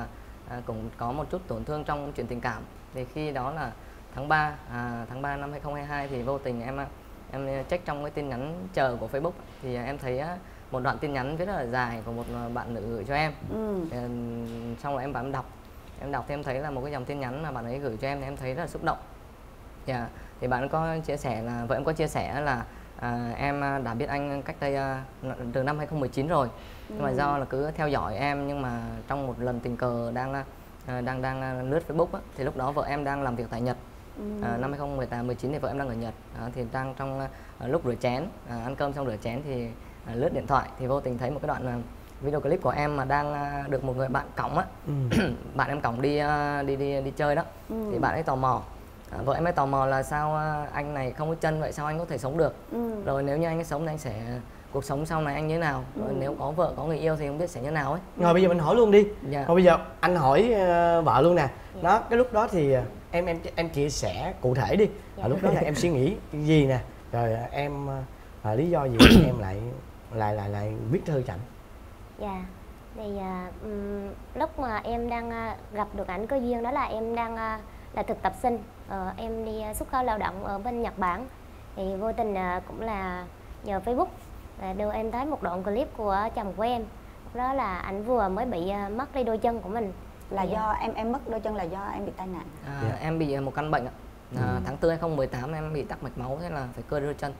cũng có một chút tổn thương trong chuyện tình cảm. Thì khi đó là tháng 3 năm 2022 thì vô tình em check trong cái tin nhắn chờ của Facebook thì em thấy một đoạn tin nhắn rất là dài của một bạn nữ gửi cho em. Xong rồi em đọc thì em thấy là một cái dòng tin nhắn mà bạn ấy gửi cho em thì em thấy rất là xúc động. Thì bạn có chia sẻ là vợ em có chia sẻ là em đã biết anh cách đây từ năm 2019 rồi, nhưng mà do là cứ theo dõi em, nhưng mà trong một lần tình cờ đang lướt Facebook thì lúc đó vợ em đang làm việc tại Nhật. Năm 2019 thì vợ em đang ở Nhật, thì đang trong lúc rửa chén, ăn cơm xong rửa chén thì lướt điện thoại thì vô tình thấy một cái đoạn video clip của em mà đang được một người bạn cõng bạn em cõng đi chơi đó. Thì bạn ấy tò mò, vợ em ấy tò mò là sao anh này không có chân, vậy sao anh có thể sống được, rồi nếu như anh ấy sống thì anh sẽ cuộc sống sau này anh như thế nào, rồi nếu có vợ có người yêu thì không biết sẽ như nào ấy. Rồi bây giờ mình hỏi luôn đi. Rồi bây giờ anh hỏi vợ luôn nè. Đó, cái lúc đó thì em chia sẻ cụ thể đi. Lúc đó là em suy nghĩ gì nè, rồi em lý do gì em lại viết thư cho ảnh? Thì lúc mà em đang gặp được ảnh cơ duyên đó là em đang là thực tập sinh, em đi xuất khẩu lao động ở bên Nhật Bản. Thì vô tình cũng là nhờ Facebook đưa em thấy một đoạn clip của chồng của em. Đó là ảnh vừa mới bị mất đi đôi chân của mình. Là do em mất đôi chân là do em bị tai nạn? Em bị một căn bệnh ạ. Tháng 4 2018 em bị tắc mạch máu, thế là phải cưa đôi chân.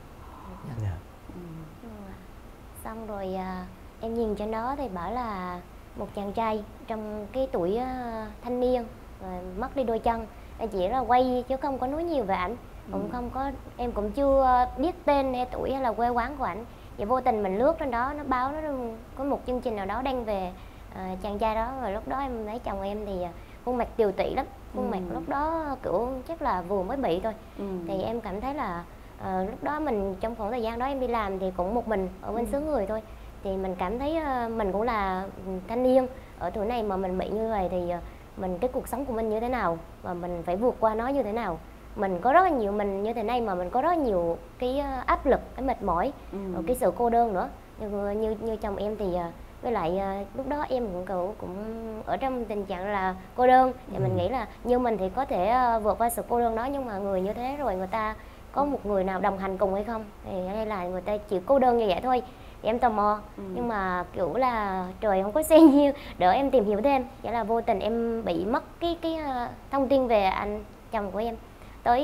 Xong rồi em nhìn trên đó thì bảo là một chàng trai trong cái tuổi thanh niên rồi mất đi đôi chân. Em chỉ là quay chứ không có nói nhiều về ảnh, cũng không có, em cũng chưa biết tên hay tuổi hay là quê quán của ảnh. Vậy vô tình mình lướt trên đó, nó báo nó có một chương trình nào đó đăng về chàng trai đó, và lúc đó em thấy chồng em thì khuôn mặt tiều tụy lắm, khuôn mặt lúc đó kiểu chắc là vừa mới bị thôi. Thì em cảm thấy là lúc đó mình trong khoảng thời gian đó em đi làm thì cũng một mình ở bên xứ người thôi, thì mình cảm thấy mình cũng là thanh niên ở tuổi này mà mình bị như vậy thì mình cái cuộc sống của mình như thế nào và mình phải vượt qua nó như thế nào. Mình có rất là nhiều, mình như thế này mà mình có rất là nhiều cái áp lực, cái mệt mỏi, cái sự cô đơn nữa. Như chồng em thì với lại lúc đó em cũng ở trong tình trạng là cô đơn. Thì mình nghĩ là như mình thì có thể vượt qua sự cô đơn đó, nhưng mà người như thế rồi người ta có một người nào đồng hành cùng hay không, thì hay là người ta chỉ cô đơn như vậy thôi. Thì em tò mò, nhưng mà kiểu là trời không có xe nhiêu đỡ em tìm hiểu thêm. Vậy là vô tình em bị mất cái thông tin về anh chồng của em. Tới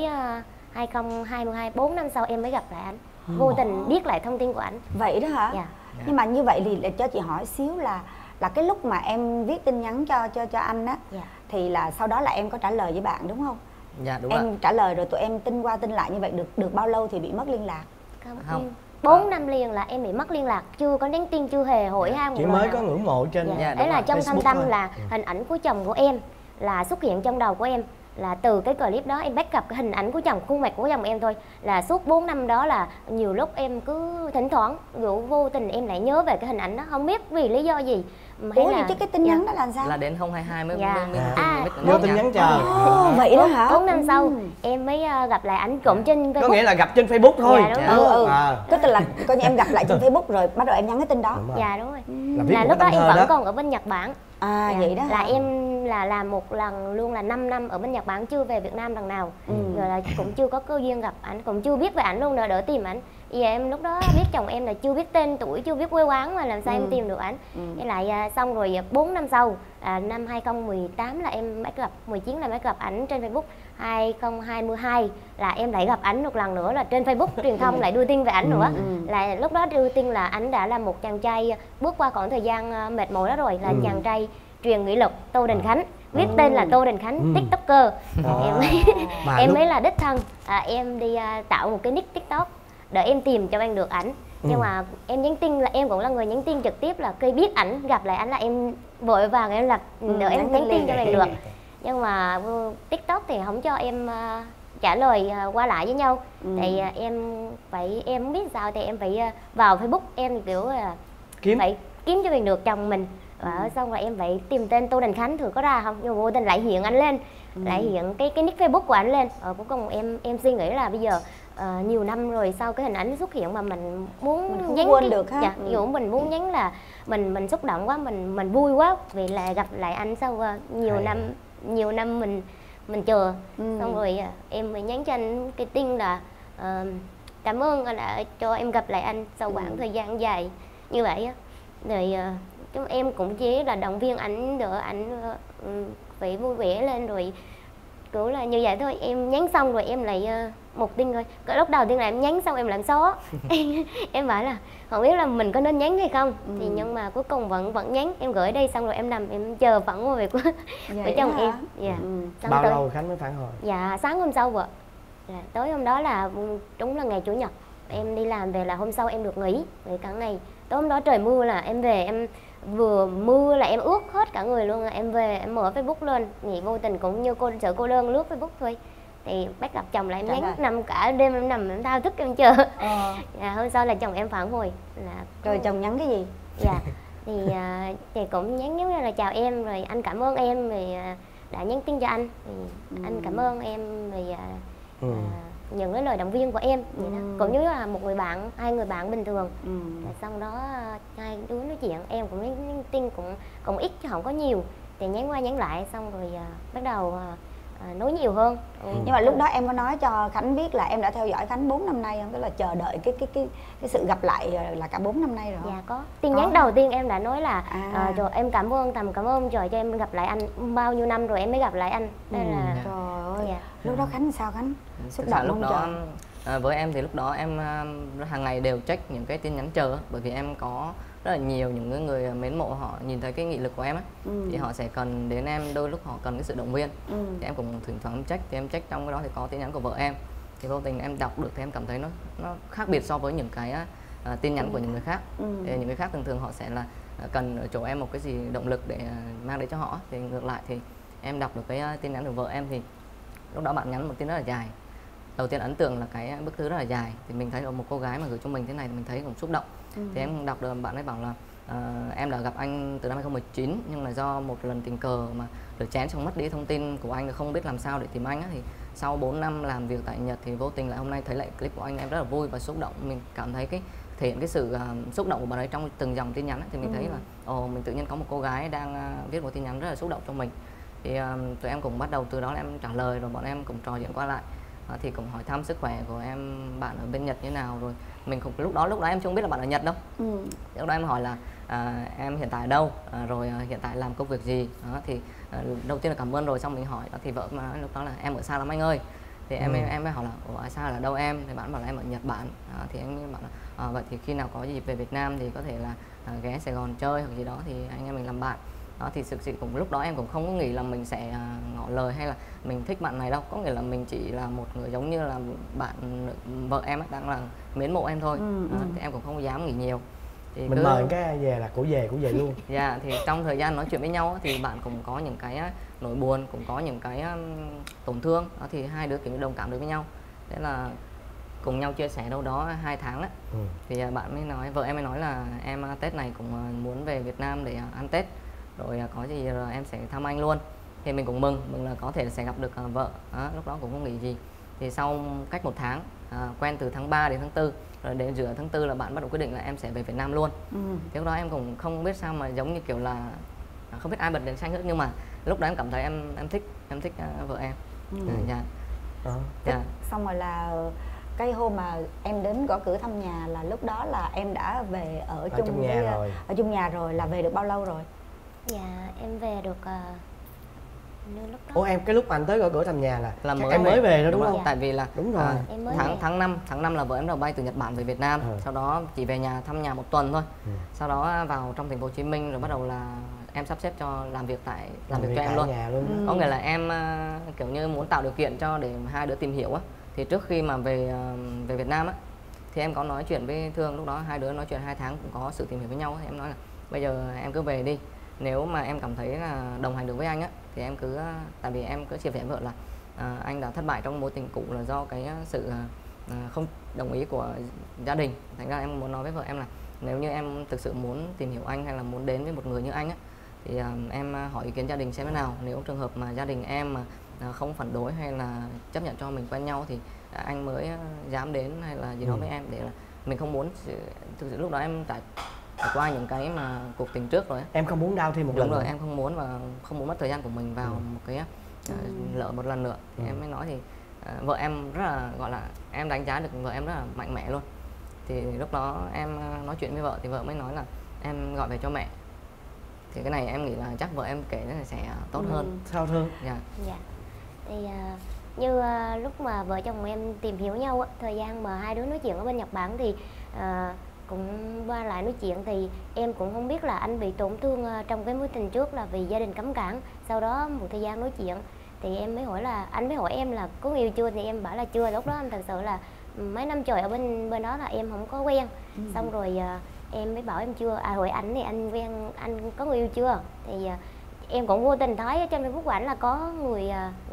2022, 4 năm sau em mới gặp lại anh, vô tình biết lại thông tin của anh. Vậy đó hả? Nhưng mà như vậy thì để cho chị hỏi xíu là cái lúc mà em viết tin nhắn cho anh á, thì là sau đó là em có trả lời với bạn đúng không? Dạ đúng em trả lời rồi tụi em tin qua tin lại như vậy được bao lâu thì bị mất liên lạc? Không. 4 năm liền là em bị mất liên lạc, chưa có nhắn tin, chưa hề hỏi han một chỉ mới có ngưỡng mộ trên đấy là trong thâm tâm là hình ảnh của chồng của em là xuất hiện trong đầu của em. Là từ cái clip đó em bắt gặp cái hình ảnh của chồng, khuôn mặt của chồng em thôi. Là suốt 4 năm đó là nhiều lúc em cứ thỉnh thoảng vô tình em lại nhớ về cái hình ảnh đó, không biết vì lý do gì. Ủa chứ cái tin nhắn đó là sao? Là đến 2022 mới vô tin nhắn chờ. Vậy đó hả? 4 năm sau em mới gặp lại ảnh cũng trên Facebook. Có nghĩa là gặp trên Facebook thôi. Tức là coi như em gặp lại trên Facebook rồi bắt đầu em nhắn cái tin đó. Dạ đúng rồi. Là lúc đó em vẫn còn ở bên Nhật Bản. Vậy đó là em là làm một lần luôn là 5 năm ở bên Nhật Bản, chưa về Việt Nam lần nào. Rồi là cũng chưa có cơ duyên gặp ảnh, cũng chưa biết về ảnh luôn, đỡ tìm ảnh. Giờ em lúc đó biết chồng em là chưa biết tên tuổi, chưa biết quê quán mà làm sao em tìm được ảnh. Với lại xong rồi 4 năm sau năm 2018 là em mới gặp, 19 là mới gặp ảnh trên Facebook. 2022 là em lại gặp ảnh một lần nữa là trên Facebook, truyền thông lại đưa tin về ảnh nữa. Là lúc đó đưa tin là ảnh đã là một chàng trai bước qua khoảng thời gian mệt mỏi đó rồi, là chàng trai truyền nghị lực Tô Đình Khánh, viết tên là Tô Đình Khánh, TikToker. Em mới là đích thân em đi tạo một cái nick TikTok để em tìm cho anh được ảnh. Nhưng mà em nhắn tin là em cũng là người nhắn tin trực tiếp, là khi biết ảnh gặp lại ảnh là em vội vàng em là đợi em nhắn tin cho anh được. Nhưng mà TikTok thì không cho em trả lời qua lại với nhau. Thì em không biết sao thì em phải vào Facebook em kiểu là phải kiếm cho mình được chồng mình. Xong rồi em phải tìm tên Tô Đình Khánh thử có ra không, nhưng mà vô tình lại hiện anh lên, lại hiện cái nick Facebook của anh lên. Cuối cùng em suy nghĩ là bây giờ nhiều năm rồi sau cái hình ảnh xuất hiện mà mình muốn mình không nhắn quên được ha. Dạ, ví dụ mình muốn nhắn là mình xúc động quá, mình vui quá vì là gặp lại anh sau nhiều năm mình chờ. Xong rồi em mới nhắn cho anh cái tin là cảm ơn anh đã cho em gặp lại anh sau khoảng thời gian dài như vậy á. Rồi chúng em cũng chỉ là động viên ảnh, đỡ ảnh phải vui vẻ lên, rồi cứ là như vậy thôi. Em nhắn xong rồi em lại một tin thôi. Cái lúc đầu tiên là em nhắn xong em làm xóa. Em bảo là không biết là mình có nên nhắn hay không, thì nhưng mà cuối cùng vẫn nhắn. Em gửi đây xong rồi em nằm em chờ phản hồi về của chồng em. Dạ. Bao lâu Khánh mới phản hồi? Dạ sáng hôm sau vợ. Là tối hôm đó là đúng là ngày chủ nhật, em đi làm về là hôm sau em được nghỉ cả ngày. Tối hôm đó trời mưa là em về, em vừa mưa là em ướt hết cả người luôn. Em về em mở Facebook lên, nghĩ vô tình cũng như sợ cô đơn lướt Facebook thôi, thì bắt gặp chồng là em nhắn nằm cả đêm, em nằm em thao thức em chờ. Dạ, hôm sau là chồng em phản hồi là rồi chồng nhắn cái gì? Dạ thì cũng nhắn giống như là chào em, rồi anh cảm ơn em rồi đã nhắn tin cho anh, thì anh cảm ơn em rồi những cái lời động viên của em vậy đó. Cũng như là một người bạn, hai người bạn bình thường. Xong đó hai đứa nói chuyện, em cũng nhắn tin cũng ít chứ không có nhiều, thì nhắn qua nhắn lại xong rồi bắt đầu nói nhiều hơn. Nhưng mà lúc đó em có nói cho Khánh biết là em đã theo dõi Khánh 4 năm nay không? Tức là chờ đợi cái sự gặp lại là cả 4 năm nay rồi không? Dạ có. Tin nhắn đầu tiên em đã nói là trời em cảm ơn trời cho em gặp lại anh, bao nhiêu năm rồi em mới gặp lại anh. Đây là trời ơi. Lúc đó Khánh sao Khánh? Xúc động lúc không đó trời? với em thì lúc đó em hàng ngày đều check những cái tin nhắn chờ, bởi vì em có rất là nhiều những người mến mộ, họ nhìn thấy cái nghị lực của em á, thì họ sẽ cần đến em, đôi lúc họ cần cái sự động viên. Thì em cũng thỉnh thoảng check, thì em check trong cái đó thì có tin nhắn của vợ em, thì vô tình em đọc được thì em cảm thấy nó khác biệt so với những cái tin nhắn của những người khác. Thì những người khác thường họ sẽ là cần ở chỗ em một cái gì động lực để mang đến cho họ, thì ngược lại thì em đọc được cái tin nhắn của vợ em, thì lúc đó bạn nhắn một tin rất là dài. Đầu tiên ấn tượng là cái bức thư rất là dài, thì mình thấy một cô gái mà gửi cho mình thế này thì mình thấy cũng xúc động. Thì em đọc được bạn ấy bảo là em đã gặp anh từ năm 2019, nhưng là do một lần tình cờ mà được chén xong mất đi thông tin của anh, không biết làm sao để tìm anh á, thì sau 4 năm làm việc tại Nhật thì vô tình lại hôm nay thấy lại clip của anh, em rất là vui và xúc động. Mình cảm thấy thể hiện cái sự xúc động của bạn ấy trong từng dòng tin nhắn ấy, thì mình thấy là mình tự nhiên có một cô gái đang viết một tin nhắn rất là xúc động cho mình. Thì tụi em cũng bắt đầu từ đó là em trả lời, rồi bọn em cũng trò chuyện qua lại. Thì cũng hỏi thăm sức khỏe của em, bạn ở bên Nhật như nào, rồi mình cũng lúc đó em chưa biết là bạn ở Nhật đâu. Lúc đó em hỏi là em hiện tại ở đâu, rồi hiện tại làm công việc gì đó. Thì đầu tiên là cảm ơn rồi, xong mình hỏi đó, thì vợ mà lúc đó là em ở xa lắm anh ơi. Thì em mới hỏi là ở xa là đâu em, thì bạn bảo là em ở Nhật Bản. Thì em bảo là vậy thì khi nào có dịp về Việt Nam thì có thể là ghé Sài Gòn chơi hoặc gì đó, thì anh em mình làm bạn. Đó, thì thực sự cũng lúc đó em cũng không có nghĩ là mình sẽ ngỏ lời hay là mình thích bạn này đâu, có nghĩa là mình chỉ là một người giống như là bạn vợ em ấy, đang là mến mộ em thôi. Thì em cũng không dám nghĩ nhiều, thì mình mời cái về là của về luôn. Dạ, thì trong thời gian nói chuyện với nhau thì bạn cũng có những cái nỗi buồn, cũng có những cái tổn thương đó, thì hai đứa kiểu đồng cảm được với nhau. Thế là cùng nhau chia sẻ đâu đó 2 tháng đấy. Thì bạn mới nói, vợ em mới nói là em Tết này cũng muốn về Việt Nam để ăn Tết, rồi có gì rồi em sẽ thăm anh luôn. Thì mình cũng mừng là có thể sẽ gặp được vợ đó, lúc đó cũng không nghĩ gì. Thì sau cách 1 tháng quen từ tháng 3 đến tháng 4, rồi đến giữa tháng 4 là bạn bắt đầu quyết định là em sẽ về Việt Nam luôn. Thì lúc đó em cũng không biết sao mà giống như kiểu là không biết ai bật đèn xanh hết, nhưng mà lúc đó em cảm thấy em thích vợ em. Xong rồi là cái hôm mà em đến gõ cửa thăm nhà là lúc đó là em đã về ở chung nhà rồi, là về được bao lâu rồi? Dạ em về được lúc đó. Ủa em cái lúc mà anh tới gõ cửa thăm nhà là em mới về đó đúng không? Dạ. Tại vì là đúng rồi. tháng 5 là vợ em đã bay từ Nhật Bản về Việt Nam. Sau đó chỉ về nhà thăm nhà 1 tuần thôi. Sau đó vào trong thành phố Hồ Chí Minh rồi bắt đầu là em sắp xếp cho làm việc cho em luôn. Có nghĩa là em kiểu như muốn tạo điều kiện cho để hai đứa tìm hiểu á. Thì trước khi mà về Việt Nam á thì em có nói chuyện với Thương, lúc đó hai đứa nói chuyện 2 tháng cũng có sự tìm hiểu với nhau. Thì em nói là bây giờ em cứ về đi, nếu mà em cảm thấy là đồng hành được với anh á thì em cứ, tại vì em cứ chia sẻ với vợ là anh đã thất bại trong mối tình cũ là do cái sự không đồng ý của gia đình. Thành ra em muốn nói với vợ em là nếu như em thực sự muốn tìm hiểu anh hay là muốn đến với một người như anh á thì em hỏi ý kiến gia đình xem thế nào. Nếu trường hợp mà gia đình em mà không phản đối hay là chấp nhận cho mình quen nhau thì anh mới dám đến hay là gì đó với em, để là mình không muốn thực sự lúc đó em trải qua những cái mà cuộc tình trước rồi. Em không muốn đau thêm một lần. Đúng rồi, nữa. em không muốn, và không muốn mất thời gian của mình vào một cái lỡ một lần nữa. Thì em mới nói thì vợ em rất là, gọi là em đánh giá được vợ em rất là mạnh mẽ luôn. Thì lúc đó em nói chuyện với vợ thì vợ mới nói là em gọi về cho mẹ. Thì cái này em nghĩ là chắc vợ em kể là sẽ tốt hơn. Sao hơn? Dạ. Dạ. Thì như lúc mà vợ chồng em tìm hiểu nhau á, thời gian mà hai đứa nói chuyện ở bên Nhật Bản thì cũng qua lại nói chuyện thì em cũng không biết là anh bị tổn thương trong cái mối tình trước là vì gia đình cấm cản. Sau đó một thời gian nói chuyện thì em mới hỏi là, anh mới hỏi em là có người yêu chưa, thì em bảo là chưa. Lúc đó em thật sự là mấy năm trời ở bên đó là em không có quen. Xong rồi em mới bảo em chưa. Hỏi ảnh thì anh quen, anh có người yêu chưa, thì em cũng vô tình thấy trên Facebook của ảnh là có người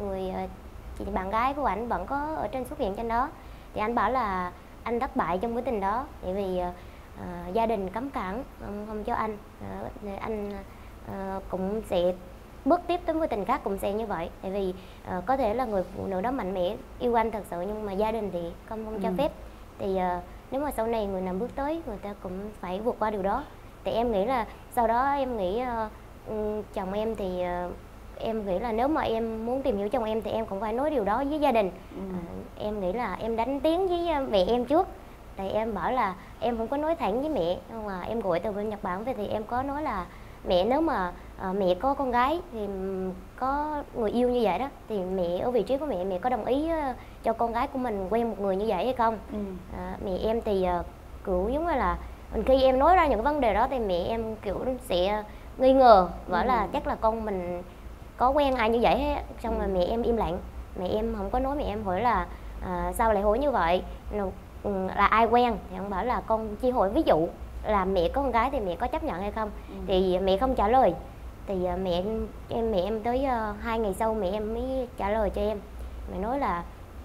chị bạn gái của ảnh vẫn có ở trên xuất hiện trên đó. Thì anh bảo là anh thất bại trong mối tình đó tại vì gia đình cấm cản không cho anh. Anh cũng sẽ bước tiếp tới mối tình khác cũng sẽ như vậy, tại vì có thể là người phụ nữ đó mạnh mẽ yêu anh thật sự nhưng mà gia đình thì không cho phép. Thì nếu mà sau này người nào bước tới, người ta cũng phải vượt qua điều đó. Thì em nghĩ là sau đó em nghĩ chồng em thì em nghĩ là nếu mà em muốn tìm hiểu chồng em thì em cũng phải nói điều đó với gia đình. Em nghĩ là em đánh tiếng với mẹ em trước. Thì em bảo là em không có nói thẳng với mẹ, nhưng mà em gọi từ bên Nhật Bản về thì em có nói là mẹ, nếu mà mẹ có con gái thì có người yêu như vậy đó, thì mẹ ở vị trí của mẹ có đồng ý cho con gái của mình quen một người như vậy hay không? Mẹ em thì kiểu giống như là khi em nói ra những cái vấn đề đó thì mẹ em kiểu sẽ nghi ngờ, bảo là chắc là con mình có quen ai như vậy hết. Xong rồi mẹ em im lặng, mẹ em không có nói. Mẹ em hỏi là sao lại hỏi như vậy, là ai quen, thì ông bảo là con chỉ hỏi ví dụ là mẹ có con gái thì mẹ có chấp nhận hay không. Thì mẹ không trả lời. Thì mẹ em tới 2 ngày sau mẹ em mới trả lời cho em. Mẹ nói là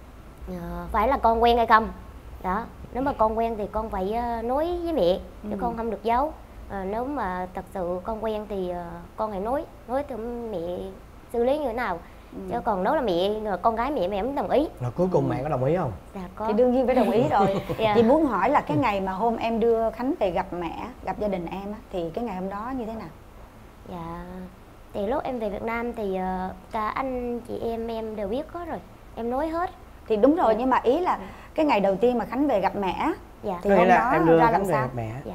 phải là con quen hay không đó, nếu mà con quen thì con phải nói với mẹ chứ con không được giấu. Nếu mà thật sự con quen thì con hãy nói thì mẹ xử lý như thế nào. Chứ còn nếu là mẹ con gái mẹ không đồng ý. Rồi cuối cùng mẹ có đồng ý không? Dạ có. Thì đương nhiên phải đồng ý rồi. Chị muốn hỏi là cái ngày mà hôm em đưa Khánh về gặp mẹ, gặp gia đình em á, thì cái ngày hôm đó như thế nào? Dạ thì lúc em về Việt Nam thì cả anh chị em đều biết hết rồi, em nói hết. Thì đúng rồi, nhưng mà ý là cái ngày đầu tiên mà Khánh về gặp mẹ thì hôm đó em đưa ra Khánh làm về sao? gặp mẹ. Dạ.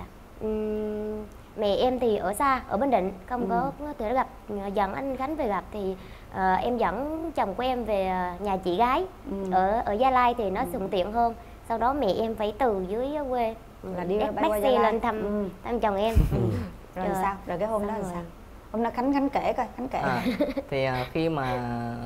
Mẹ em thì ở xa, ở Bình Định, không có thể gặp. Dẫn anh Khánh về gặp thì em dẫn chồng của em về nhà chị gái ở Gia Lai thì nó thuận tiện hơn. Sau đó mẹ em phải từ dưới quê là đi bắt xe lên thăm chồng em. Rồi sao? Rồi cái hôm đó là sao? Hôm đó Khánh kể coi, Khánh kể. Thì khi mà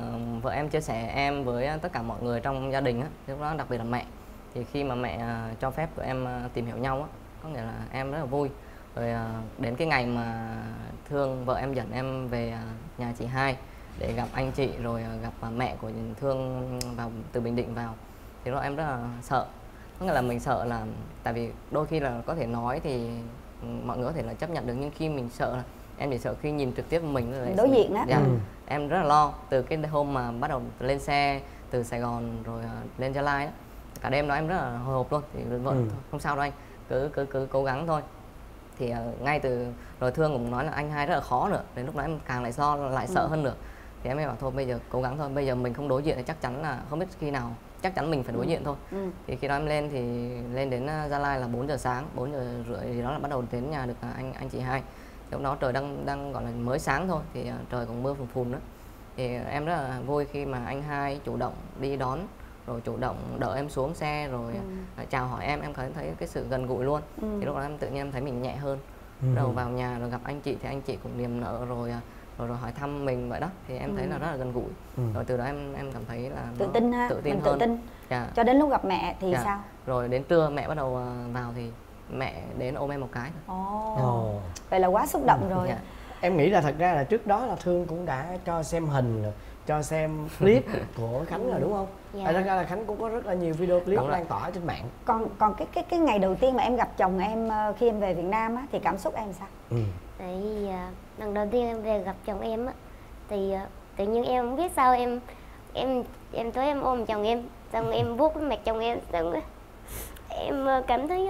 vợ em chia sẻ em với tất cả mọi người trong gia đình á, lúc đó đặc biệt là mẹ, thì khi mà mẹ cho phép tụi em tìm hiểu nhau á, có nghĩa là em rất là vui. Rồi đến cái ngày mà Thương vợ em dẫn em về nhà chị hai để gặp anh chị, rồi gặp mẹ của Thương vào từ Bình Định vào, thì lúc đó em rất là sợ. Có nghĩa là mình sợ là tại vì đôi khi là có thể nói thì mọi người có thể là chấp nhận được, nhưng khi mình sợ là em chỉ sợ khi nhìn trực tiếp mình là đối diện á. Dạ. Em rất là lo từ cái hôm mà bắt đầu lên xe từ Sài Gòn rồi lên Gia Lai á, cả đêm đó em rất là hồi hộp luôn. Thì vợ không sao đâu anh, cứ cố gắng thôi. Thì ngay từ rồi Thương cũng nói là anh hai rất là khó nữa, đến lúc đó em càng lại lo lại sợ hơn nữa. Thì em mới bảo thôi bây giờ cố gắng thôi, bây giờ mình không đối diện thì chắc chắn là không biết khi nào, chắc chắn mình phải đối diện thôi. Thì khi đó em lên thì lên đến Gia Lai là 4 giờ sáng, 4 giờ rưỡi gì đó là bắt đầu đến nhà được anh chị hai. Lúc đó trời đang gọi là mới sáng thôi, thì trời cũng mưa phùn phùn nữa. Thì em rất là vui khi mà anh hai chủ động đi đón, rồi chủ động đỡ em xuống xe, rồi chào hỏi em thấy cái sự gần gũi luôn. Thì lúc đó em tự nhiên em thấy mình nhẹ hơn. Đầu vào nhà rồi gặp anh chị thì anh chị cũng niềm nở rồi hỏi thăm mình vậy đó, thì em thấy là rất là gần gũi. Rồi từ đó em cảm thấy là tự tin ha, tự tin mình hơn. tự tin. Dạ. Cho đến lúc gặp mẹ thì sao? Rồi đến trưa mẹ bắt đầu vào thì mẹ đến ôm em một cái thôi. Vậy là quá xúc động rồi. Dạ. Em nghĩ là thật ra là trước đó là Thương cũng đã cho xem hình, cho xem clip của Khánh rồi đúng không? Thật ra là Khánh cũng có rất là nhiều video clip lan tỏa trên mạng. Còn cái ngày đầu tiên mà em gặp chồng em khi em về Việt Nam á, thì cảm xúc em sao? Tại vì lần đầu tiên em về gặp chồng em á, thì tự nhiên em không biết sao em tới em ôm chồng Xong em vuốt cái mặt chồng em, xong em cảm thấy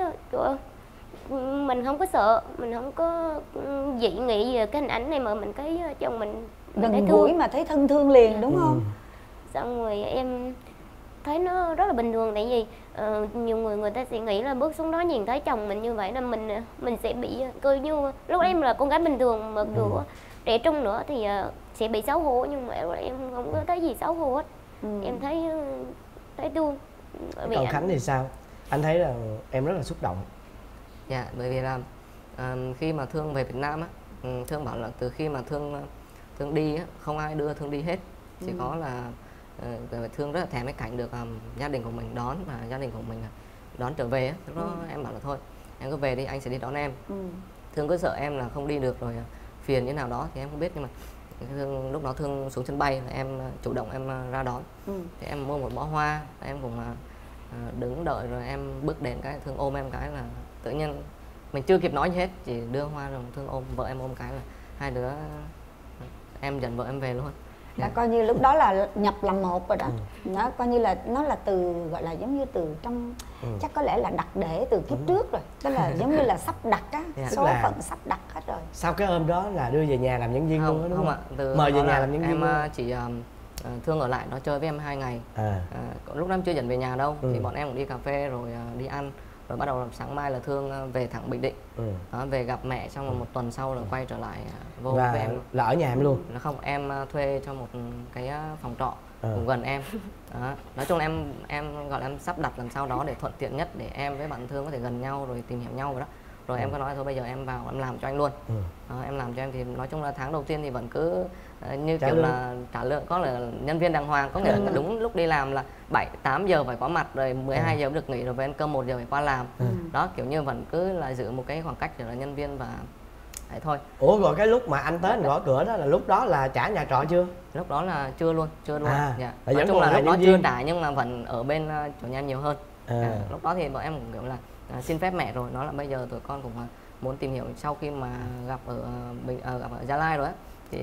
mình không có sợ, mình không có dị nghị về cái hình ảnh này, mà mình thấy chồng mình gần gũi mà thấy thân thương liền, đúng không? Xong rồi em thấy nó rất là bình thường, tại vì nhiều người ta sẽ nghĩ là bước xuống đó nhìn thấy chồng mình như vậy là mình sẽ bị coi như lúc em là con gái bình thường mà kiểu trẻ trung nữa thì sẽ bị xấu hổ, nhưng mà em không có thấy gì xấu hổ hết. Em thấy thương. Còn Khánh thì sao? Anh thấy là em rất là xúc động. Dạ, bởi vì là khi mà Thương về Việt Nam á, Thương bảo là từ khi mà Thương đi á, không ai đưa Thương đi hết, chỉ có là Thương rất là thèm cái cảnh được gia đình của mình đón, và gia đình của mình đón trở về á. Lúc đó em bảo là thôi em cứ về đi, anh sẽ đi đón em. Thương cứ sợ em là không đi được rồi phiền như nào đó thì em không biết, nhưng mà Thương, lúc đó Thương xuống sân bay là em chủ động em ra đón. Thì em mua một bó hoa, em cũng đứng đợi, rồi em bước đến cái Thương ôm em cái là tự nhiên mình chưa kịp nói gì hết, chỉ đưa hoa rồi Thương ôm vợ em, ôm cái là hai đứa em dẫn vợ em về luôn. Coi như lúc đó là nhập làm một rồi đó. Nó coi như là nó là từ gọi là giống như từ trong chắc có lẽ là đặt để từ kiếp trước rồi, tức là giống như là sắp đặt á, số phận sắp đặt hết rồi. Sau cái hôm đó là đưa về nhà làm nhân viên luôn đó, đúng không? Không ạ, mời về nhà làm nhân viên em luôn. chỉ Thương ở lại nó chơi với em 2 ngày. Lúc đó em chưa dẫn về nhà đâu, thì bọn em cũng đi cà phê rồi đi ăn, rồi bắt đầu sáng mai là Thương về thẳng Bình Định. Về gặp mẹ, xong rồi một tuần sau là quay trở lại vô và với em. Là ở nhà em luôn? Là không, em thuê cho một cái phòng trọ cũng gần em. Nói chung là em gọi là em sắp đặt làm sao đó để thuận tiện nhất để em với bạn Thương có thể gần nhau rồi tìm hiểu nhau rồi đó. Rồi em có nói thôi bây giờ em vào em làm cho anh luôn. Em làm cho em thì nói chung là tháng đầu tiên thì vẫn cứ như kiểu là trả lương, có là nhân viên đàng hoàng, có nghĩa là đúng lúc đi làm là 7-8 giờ phải có mặt, rồi 12 giờ được nghỉ, rồi về ăn cơm 1 giờ phải qua làm. Đó, kiểu như vẫn cứ là giữ một cái khoảng cách để là nhân viên và đấy thôi. Ủa rồi cái lúc mà anh tới anh gõ cửa đó là lúc đó là trả nhà trọ chưa? Lúc đó là chưa luôn. Dạ. Nói chung là lúc đó chưa trả, nhưng mà vẫn ở bên chủ nhà em nhiều hơn. Lúc đó thì bọn em cũng kiểu là xin phép mẹ rồi, nói là bây giờ tụi con cũng muốn tìm hiểu, sau khi mà gặp ở Gia Lai rồi á, thì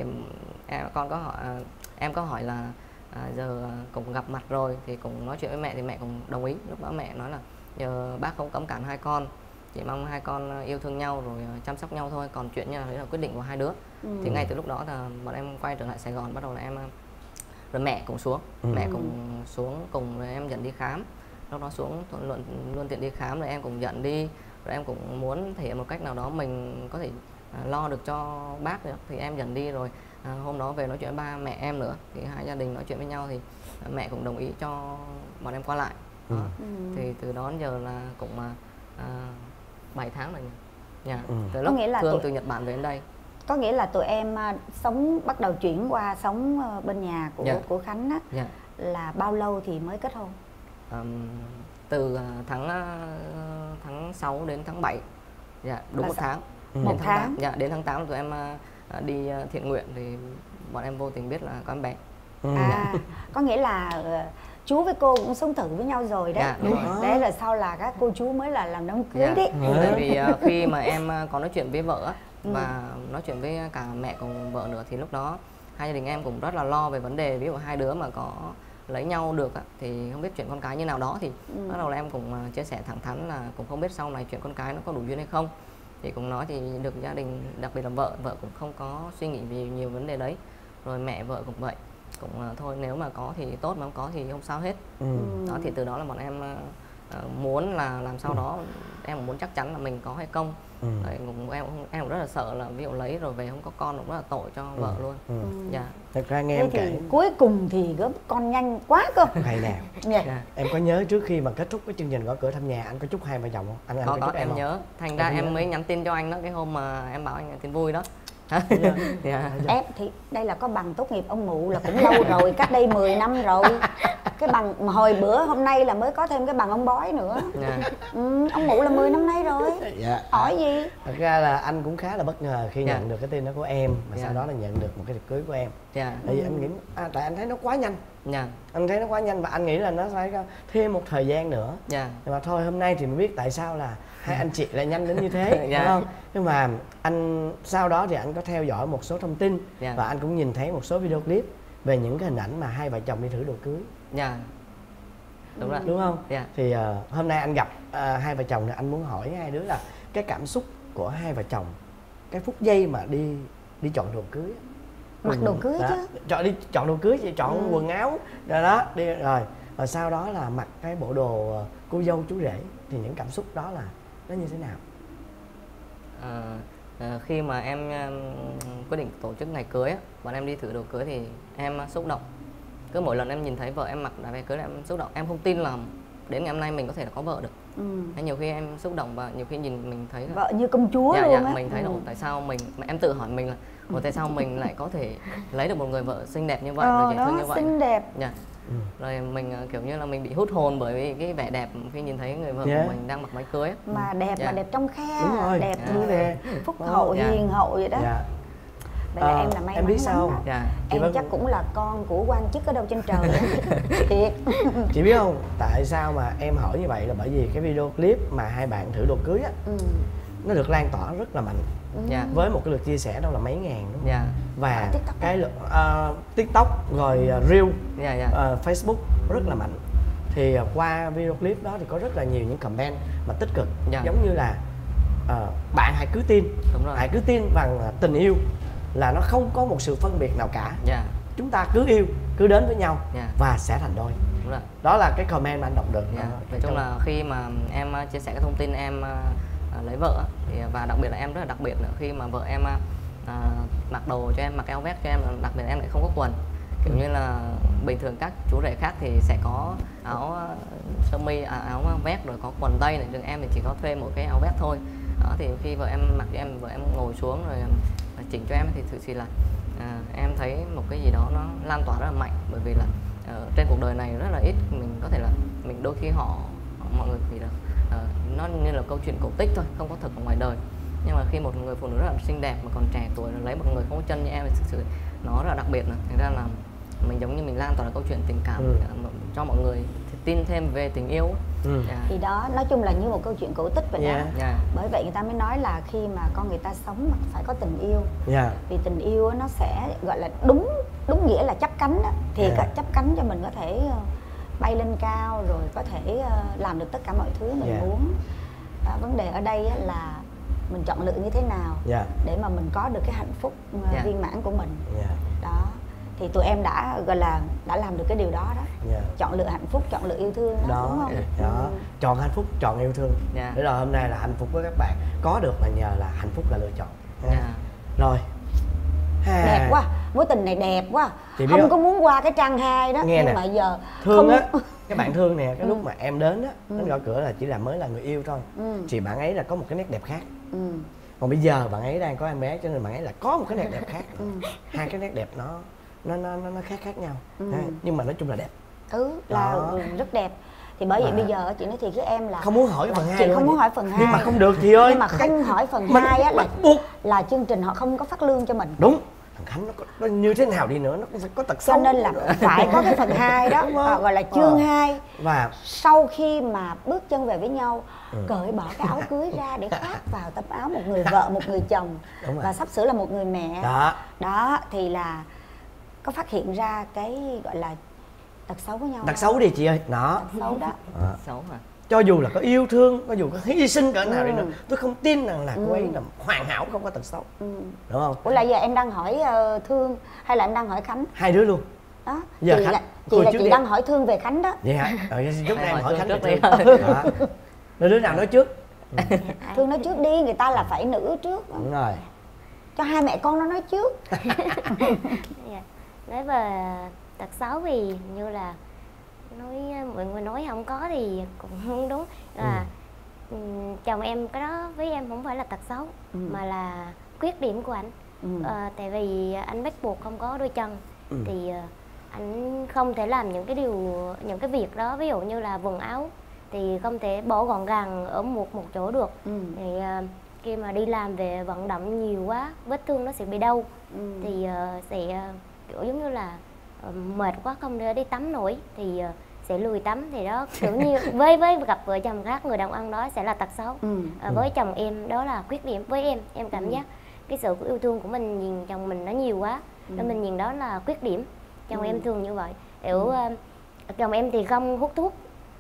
em có hỏi là giờ cũng gặp mặt rồi thì cũng nói chuyện với mẹ, thì mẹ cũng đồng ý. Lúc đó mẹ nói là giờ bác không cấm cản hai con, chỉ mong hai con yêu thương nhau rồi chăm sóc nhau thôi, còn chuyện như là quyết định của hai đứa. Thì ngay từ lúc đó là bọn em quay trở lại Sài Gòn, bắt đầu là em rồi mẹ cũng xuống, mẹ cũng xuống cùng, rồi em dẫn đi khám. Lúc đó xuống luôn tiện đi khám, rồi em cũng dẫn đi, rồi em cũng muốn thể hiện một cách nào đó mình có thể lo được cho bác nữa, thì em dẫn đi. Rồi hôm đó về nói chuyện với ba mẹ em nữa, thì hai gia đình nói chuyện với nhau thì mẹ cũng đồng ý cho bọn em qua lại. Thì từ đó đến giờ là cũng 7 tháng rồi nhỉ. Từ lúc Thương từ Nhật Bản về đến đây. Có nghĩa là tụi em bắt đầu chuyển qua sống bên nhà của Khánh á, là bao lâu thì mới kết hôn? Từ tháng 6 đến tháng 7. Dạ, đúng là 1 tháng. Một tháng. Dạ, đến tháng 8 tụi em đi thiện nguyện thì bọn em vô tình biết là có em bé. Có nghĩa là chú với cô cũng sống thử với nhau rồi đấy. Đấy là sau là các cô chú mới là làm đám cưới đấy. Bởi vì khi mà em có nói chuyện với vợ và nói chuyện với cả mẹ cùng vợ nữa, thì lúc đó hai gia đình em cũng rất là lo về vấn đề, ví dụ hai đứa mà có lấy nhau được thì không biết chuyện con cái như nào đó, thì bắt đầu là em cũng chia sẻ thẳng thắn là cũng không biết sau này chuyện con cái nó có đủ duyên hay không. Thì cũng nói thì được gia đình, đặc biệt là vợ cũng không có suy nghĩ về nhiều vấn đề đấy, rồi mẹ vợ cũng vậy, cũng thôi nếu mà có thì tốt, mà không có thì không sao hết. Đó, thì từ đó là bọn em muốn là làm sao đó em cũng muốn chắc chắn là mình có hay không. Em cũng rất là sợ là ví dụ lấy rồi về không có con, cũng rất là tội cho vợ luôn. Dạ. Thật ra nghe em kể cuối cùng thì gấp con nhanh quá cơ. Hay nè. Em có nhớ trước khi mà kết thúc cái chương trình gõ cửa thăm nhà, anh có chúc hai vợ chồng không? Anh có em nhớ. Thành ra em mới nhắn tin cho anh đó, cái hôm mà em bảo anh tin vui đó. Em thì đây là có bằng tốt nghiệp ông Mụ là cũng lâu rồi, cách đây 10 năm rồi. Cái bằng mà hồi bữa hôm nay là mới có thêm cái bằng ông bói nữa. Ông Mụ là 10 năm nay rồi. Hỏi gì? Thật ra là anh cũng khá là bất ngờ khi nhận được cái tin đó của em, mà sau đó là nhận được một cái tiệc cưới của em. Tại vì anh nghĩ tại anh thấy nó quá nhanh. Anh thấy nó quá nhanh và anh nghĩ là nó phải thêm một thời gian nữa. Nhưng mà thôi, hôm nay thì mới biết tại sao là hai anh chị lại nhanh đến như thế, đúng không? Nhưng mà anh sau đó thì anh có theo dõi một số thông tin và anh cũng nhìn thấy một số video clip về những cái hình ảnh mà hai vợ chồng đi thử đồ cưới. Đúng rồi. Đúng không? Dạ. Thì hôm nay anh gặp hai vợ chồng này, anh muốn hỏi hai đứa là cái cảm xúc của hai vợ chồng cái phút giây mà đi chọn đồ cưới. Mặc đồ cưới đó. chứ. Chọn đồ cưới, chọn quần áo rồi đó, đi rồi sau đó là mặc cái bộ đồ cô dâu chú rể, thì những cảm xúc đó là nó như thế nào? Khi mà em quyết định tổ chức ngày cưới á, bọn em đi thử đồ cưới thì em xúc động. Cứ mỗi lần em nhìn thấy vợ em mặc váy cưới là em xúc động. Em không tin là đến ngày hôm nay mình có thể là có vợ được. Nhiều khi em xúc động và nhiều khi nhìn mình thấy là vợ như công chúa luôn á. Mình thấy là tại sao em tự hỏi mình là tại sao mình lại có thể lấy được một người vợ xinh đẹp như vậy, rồi dễ thương như vậy. Xinh đẹp. Rồi mình kiểu như là mình bị hút hồn bởi vì cái vẻ đẹp khi nhìn thấy người vợ của mình đang mặc váy cưới. Mà đẹp mà đẹp trong khe. Đúng rồi. Đẹp như phúc hậu, hiền hậu vậy đó. Vậy là em là may em mắn biết sao không? Em chắc cũng là con của quan chức ở đâu trên trời. Thiệt. Chị biết không, tại sao mà em hỏi như vậy là bởi vì cái video clip mà hai bạn thử đồ cưới á, nó được lan tỏa rất là mạnh. Với một cái lượt chia sẻ đâu là mấy ngàn đúng không? Và cái lượt TikTok rồi Reel, Facebook rất là mạnh. Thì qua video clip đó thì có rất là nhiều những comment mà tích cực, giống như là bạn hãy cứ tin, hãy cứ tin rằng tình yêu là nó không có một sự phân biệt nào cả. Chúng ta cứ yêu, cứ đến với nhau và sẽ thành đôi. Đó là cái comment mà anh đọc được. Nói chung là khi mà em chia sẻ cái thông tin em lấy vợ thì, và đặc biệt là em rất là đặc biệt nữa, khi mà vợ em mặc đồ cho em, mặc áo vest cho em, đặc biệt là em lại không có quần. Kiểu như là bình thường các chú rể khác thì sẽ có áo sơ mi, áo vest rồi có quần tây này, nhưng em thì chỉ có thuê một cái áo vest thôi. Đó thì khi vợ em mặc cho em, vợ em ngồi xuống rồi chỉnh cho em thì thực sự là em thấy một cái gì đó nó lan tỏa rất là mạnh, bởi vì là trên cuộc đời này rất là ít mình có thể là mình đôi khi mọi người thì là nó như là câu chuyện cổ tích thôi, không có thật ở ngoài đời. Nhưng mà khi một người phụ nữ rất là xinh đẹp mà còn trẻ tuổi lấy một người không có chân như em thì thực sự nó rất là đặc biệt. Thành ra là mình giống như mình lan tỏa câu chuyện tình cảm cho mọi người tin thêm về tình yêu. Thì đó, nói chung là như một câu chuyện cổ tích vậy đó. Bởi vậy người ta mới nói là khi mà con người ta sống mà phải có tình yêu. Vì tình yêu nó sẽ gọi là đúng nghĩa là chắp cánh đó. Thì chắp cánh cho mình có thể bay lên cao, rồi có thể làm được tất cả mọi thứ mình muốn. Vấn đề ở đây là mình chọn lựa như thế nào để mà mình có được cái hạnh phúc viên mãn của mình. Đó. Thì tụi em đã gọi là đã làm được cái điều đó đó. Chọn lựa hạnh phúc, chọn lựa yêu thương đó, đúng không? Đó. Chọn hạnh phúc, chọn yêu thương. Để rồi hôm nay là hạnh phúc với các bạn có được là nhờ là hạnh phúc là lựa chọn. Rồi. Đẹp quá, mối tình này đẹp quá. Không có muốn qua cái trang 2 đó. Nghe nhưng nè, mà giờ thương á. Các bạn thương nè, cái lúc mà em đến á, nó gõ cửa là chỉ là mới là người yêu thôi. Thì bạn ấy là có một cái nét đẹp khác. Còn bây giờ bạn ấy đang có em bé cho nên bạn ấy là có một cái nét đẹp khác. Hai cái nét đẹp nó khác nhau. Nhưng mà nói chung là đẹp. Là rất đẹp. Thì bởi vậy bây giờ chị nói thiệt với em là không muốn hỏi phần 2. Chị không muốn hỏi phần 2. Nhưng mà không được chị ơi. Nhưng mà không hỏi phần 2 á là chương trình họ không có phát lương cho mình. Đúng. Thằng Khánh nó như thế nào đi nữa nó cũng phải có tật xấu. Cho nên là phải có cái phần 2 đó, gọi là chương 2. Và sau khi mà bước chân về với nhau, cởi bỏ cái áo cưới ra để khoác vào tấm áo một người vợ, một người chồng và sắp sửa là một người mẹ. Đó thì là có phát hiện ra cái gọi là tật xấu của nhau. Tật xấu đi chị ơi. Đó. Tật xấu đó. Xấu hả? Cho dù là có yêu thương, cho dù có hy sinh cỡ nào đi nữa, tôi không tin rằng là cô ấy là hoàn hảo, không có tật xấu. Đúng không? Ủa là giờ em đang hỏi Thương hay là em đang hỏi Khánh? Hai đứa luôn. Đó. Giờ chị đang hỏi Thương về Khánh đó. Vậy hả? Giúp em hỏi Khánh trước. Rồi đứa nào nói trước? Thương nói trước đi, người ta là phải nữ trước. Đúng rồi. Cho hai mẹ con nó nói trước. Nói về tật xấu thì như là mọi người nói không có thì cũng không đúng. Là chồng em cái đó với em không phải là tật xấu mà là khuyết điểm của anh. Tại vì anh bắt buộc không có đôi chân thì anh không thể làm những cái việc đó, ví dụ như là quần áo thì không thể bỏ gọn gàng ở một chỗ được. Thì khi mà đi làm về vận động nhiều quá, vết thương nó sẽ bị đau thì sẽ kiểu giống như là mệt quá không thể đi tắm nổi thì sẽ lười tắm. Thì đó kiểu như với gặp vợ chồng khác, người đàn ông đó sẽ là tật xấu. Với chồng em đó là khuyết điểm. Với em cảm giác cái sự yêu thương của mình nhìn chồng mình nó nhiều quá nên mình nhìn đó là khuyết điểm. Chồng em thường như vậy. Chồng em thì không hút thuốc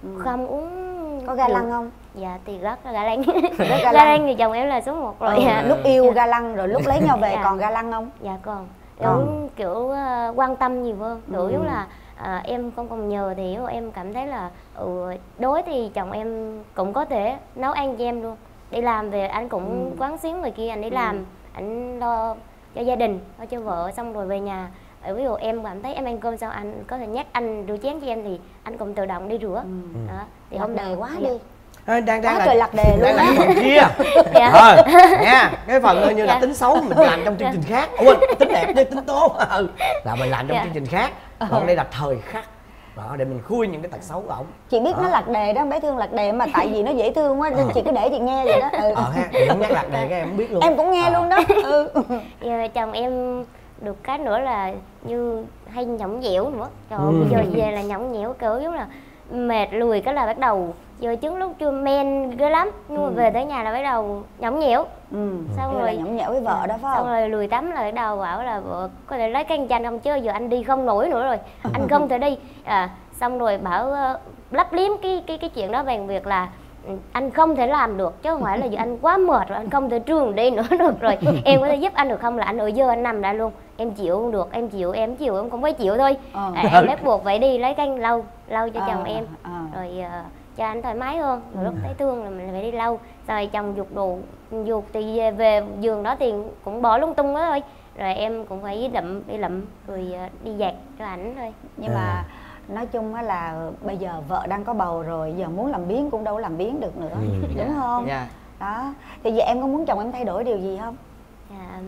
Không uống. Có ga lăng không? Dạ thì rất là ga lăng. Ga lăng thì chồng em là số 1 rồi. Lúc yêu ga lăng rồi lúc lấy nhau về còn ga lăng không? Dạ còn. Kiểu quan tâm nhiều hơn. Kiểu giống là em không còn nhờ thì em cảm thấy là đối thì chồng em cũng có thể nấu ăn cho em luôn. Đi làm về anh cũng quán xuyến người kia, anh đi làm, anh lo cho gia đình, lo cho vợ, xong rồi về nhà. Ví dụ em cảm thấy em ăn cơm xong anh có thể nhắc anh rửa chén cho em thì anh cũng tự động đi rửa. Đó. Thì hôm nay quá đi. Đang quá trời lạc đề luôn á. Phần kia. Rồi, nha. Cái phần như là tính xấu mình làm trong chương trình khác. Quên, tính đẹp chứ tính tốt. Là mình làm trong chương trình khác. Còn đây là thời khắc. Đó, để mình khui những cái tật xấu của ổng. Chị biết nó lạc đề đó, bé thương lạc đề mà tại vì nó dễ thương quá nên chị cứ để chị nghe vậy đó. Ha, chị không nhắc lạc đề cái em không biết luôn. Em cũng nghe luôn đó. Giờ chồng em được cái nữa là như hay nhõng nhẽo nữa. Trời ơi, bây giờ về là nhõng nhẽo kiểu giống là mệt lùi cái là bắt đầu giờ trứng lúc chưa men ghê lắm, nhưng mà về tới nhà là bắt đầu nhõng nhẽo. Xong rồi nhõng nhẽo với vợ đó phải không? Xong rồi lùi tắm là bắt đầu bảo là vợ có thể lấy canh chanh không chứ giờ anh đi không nổi nữa rồi, anh không thể đi. Xong rồi bảo lấp liếm cái chuyện đó bằng việc là anh không thể làm được chứ không phải là giờ anh quá mệt rồi anh không thể trường đi nữa được rồi. Em có thể giúp anh được không, là anh ở giờ anh nằm đã luôn, em chịu không được, em chịu em cũng phải chịu thôi. Em ép buộc phải đi lấy canh lau cho chồng em rồi cho anh thoải mái hơn. Rồi lúc thấy thương là mình phải đi lau, rồi chồng giục đồ giục thì về giường đó thì cũng bỏ lung tung đó thôi, rồi em cũng phải đi lụm rồi đi giặt cho ảnh thôi. Nhưng mà nói chung á là bây giờ vợ đang có bầu rồi, giờ muốn làm biếng cũng đâu làm biếng được nữa, đúng không? Đó, thì giờ em có muốn chồng em thay đổi điều gì không? Dạ,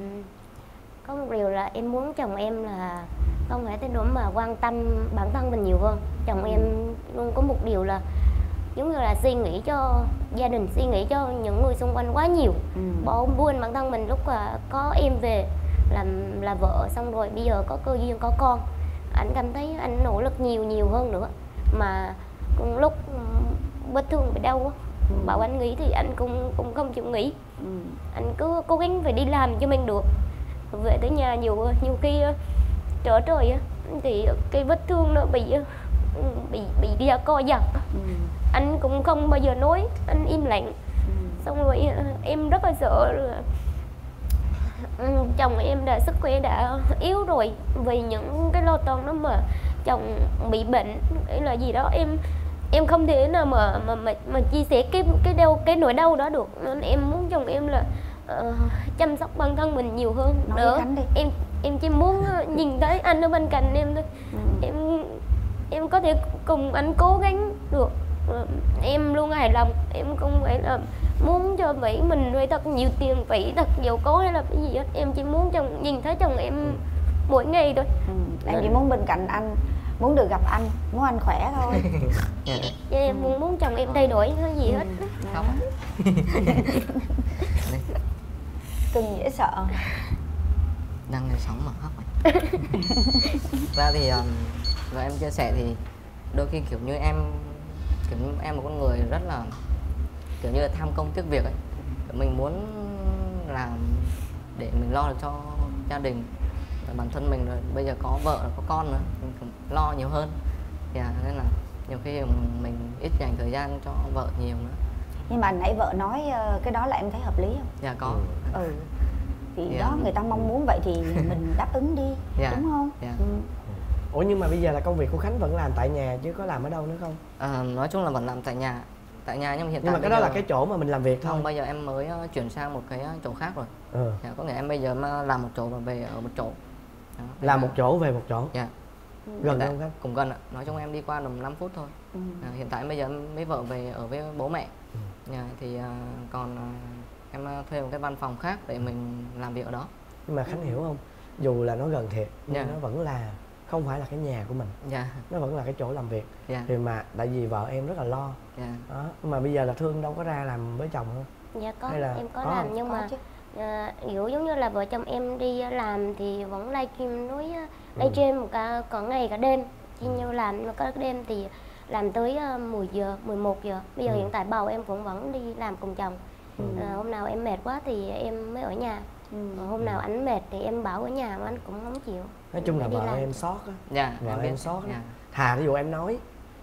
có một điều là em muốn chồng em là không phải thay đổi mà quan tâm bản thân mình nhiều hơn. Chồng em luôn có một điều là giống như là suy nghĩ cho gia đình, suy nghĩ cho những người xung quanh quá nhiều, bỏ buồn bản thân mình. Lúc có em về là vợ xong rồi bây giờ có cơ duyên có con, anh cảm thấy anh nỗ lực nhiều hơn nữa, mà lúc vết thương bị đau bảo anh nghỉ thì anh cũng không chịu nghỉ. Anh cứ cố gắng phải đi làm cho mình được. Về tới nhà nhiều khi trở trời thì cái vết thương nó bị ra co giật. Anh cũng không bao giờ nói, anh im lặng. Xong rồi em rất là sợ là chồng em đã sức khỏe đã yếu rồi, vì những cái lo toan đó mà chồng bị bệnh hay là gì đó, em không thể nào mà chia sẻ cái nỗi đau đó được, nên em muốn chồng em là chăm sóc bản thân mình nhiều hơn nữa. Em chỉ muốn nhìn thấy anh ở bên cạnh em thôi. Em có thể cùng anh cố gắng được, em luôn hài lòng. Em không phải là muốn cho vậy mình phải thật nhiều tiền, phải thật giàu có hay là cái gì hết. Em chỉ muốn nhìn thấy chồng em mỗi ngày thôi. Em chỉ muốn bên cạnh anh, muốn được gặp anh, muốn anh khỏe thôi. Em muốn chồng em thay đổi cái gì hết. Cưng dễ sợ. Đang lên sóng mà khóc. Ra thì và em chia sẻ thì đôi khi kiểu như em một con người rất là kiểu như là tham công tiếc việc ấy. Mình muốn làm để mình lo được cho gia đình và bản thân mình, rồi bây giờ có vợ có con nữa mình cũng lo nhiều hơn. Nên là nhiều khi mình ít dành thời gian cho vợ nhiều nữa. Nhưng mà nãy vợ nói cái đó là em thấy hợp lý không? Dạ có. Thì đó người ta mong muốn vậy thì mình đáp ứng đi, đúng không? Ủa nhưng mà bây giờ là công việc của Khánh vẫn làm tại nhà chứ có làm ở đâu nữa không? Nói chung là vẫn làm tại nhà nhưng mà hiện tại nhưng mà cái đó là cái chỗ mà mình làm việc thôi. Không, bây giờ em mới chuyển sang một cái chỗ khác rồi. Có nghĩa em bây giờ mà làm một chỗ và về ở một chỗ. Làm một chỗ về một chỗ. Gần không Khánh? Cũng gần ạ. Nói chung em đi qua tầm 5 phút thôi. Hiện tại bây giờ em với vợ về ở với bố mẹ. Thì còn em thuê một cái văn phòng khác để mình làm việc ở đó. Nhưng mà Khánh hiểu không? Dù là nó gần thiệt nhưng nó vẫn là không phải là cái nhà của mình. Nó vẫn là cái chỗ làm việc. Thì mà tại vì vợ em rất là lo. Đó. Mà bây giờ là Thương đâu có ra làm với chồng không? Dạ có, em có làm không? Nhưng mà kiểu giống như là vợ chồng em đi làm thì vẫn livestream nói livestream cả ngày cả đêm, chia nhau làm. Nhưng mà có đêm thì làm tới 10 giờ, 11 giờ. Bây giờ hiện tại bầu em cũng vẫn đi làm cùng chồng. Hôm nào em mệt quá thì em mới ở nhà. Hôm nào anh mệt thì em bảo ở nhà mà anh cũng không chịu. Nói chung là vợ em sót á. Vợ em sót á. Thà ví dụ em nói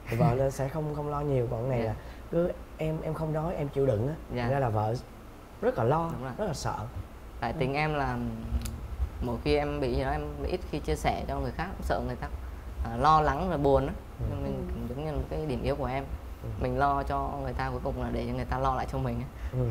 Vợ là sẽ không lo nhiều, còn cái này là cứ em không nói, em chịu đựng á. Thành ra là vợ rất là lo, rất là sợ. Tại tình em là mỗi khi em bị gì đó em ít khi chia sẻ cho người khác, sợ người ta lo lắng và buồn á. Mình giống như một cái điểm yếu của em. Mình lo cho người ta, cuối cùng là để cho người ta lo lại cho mình.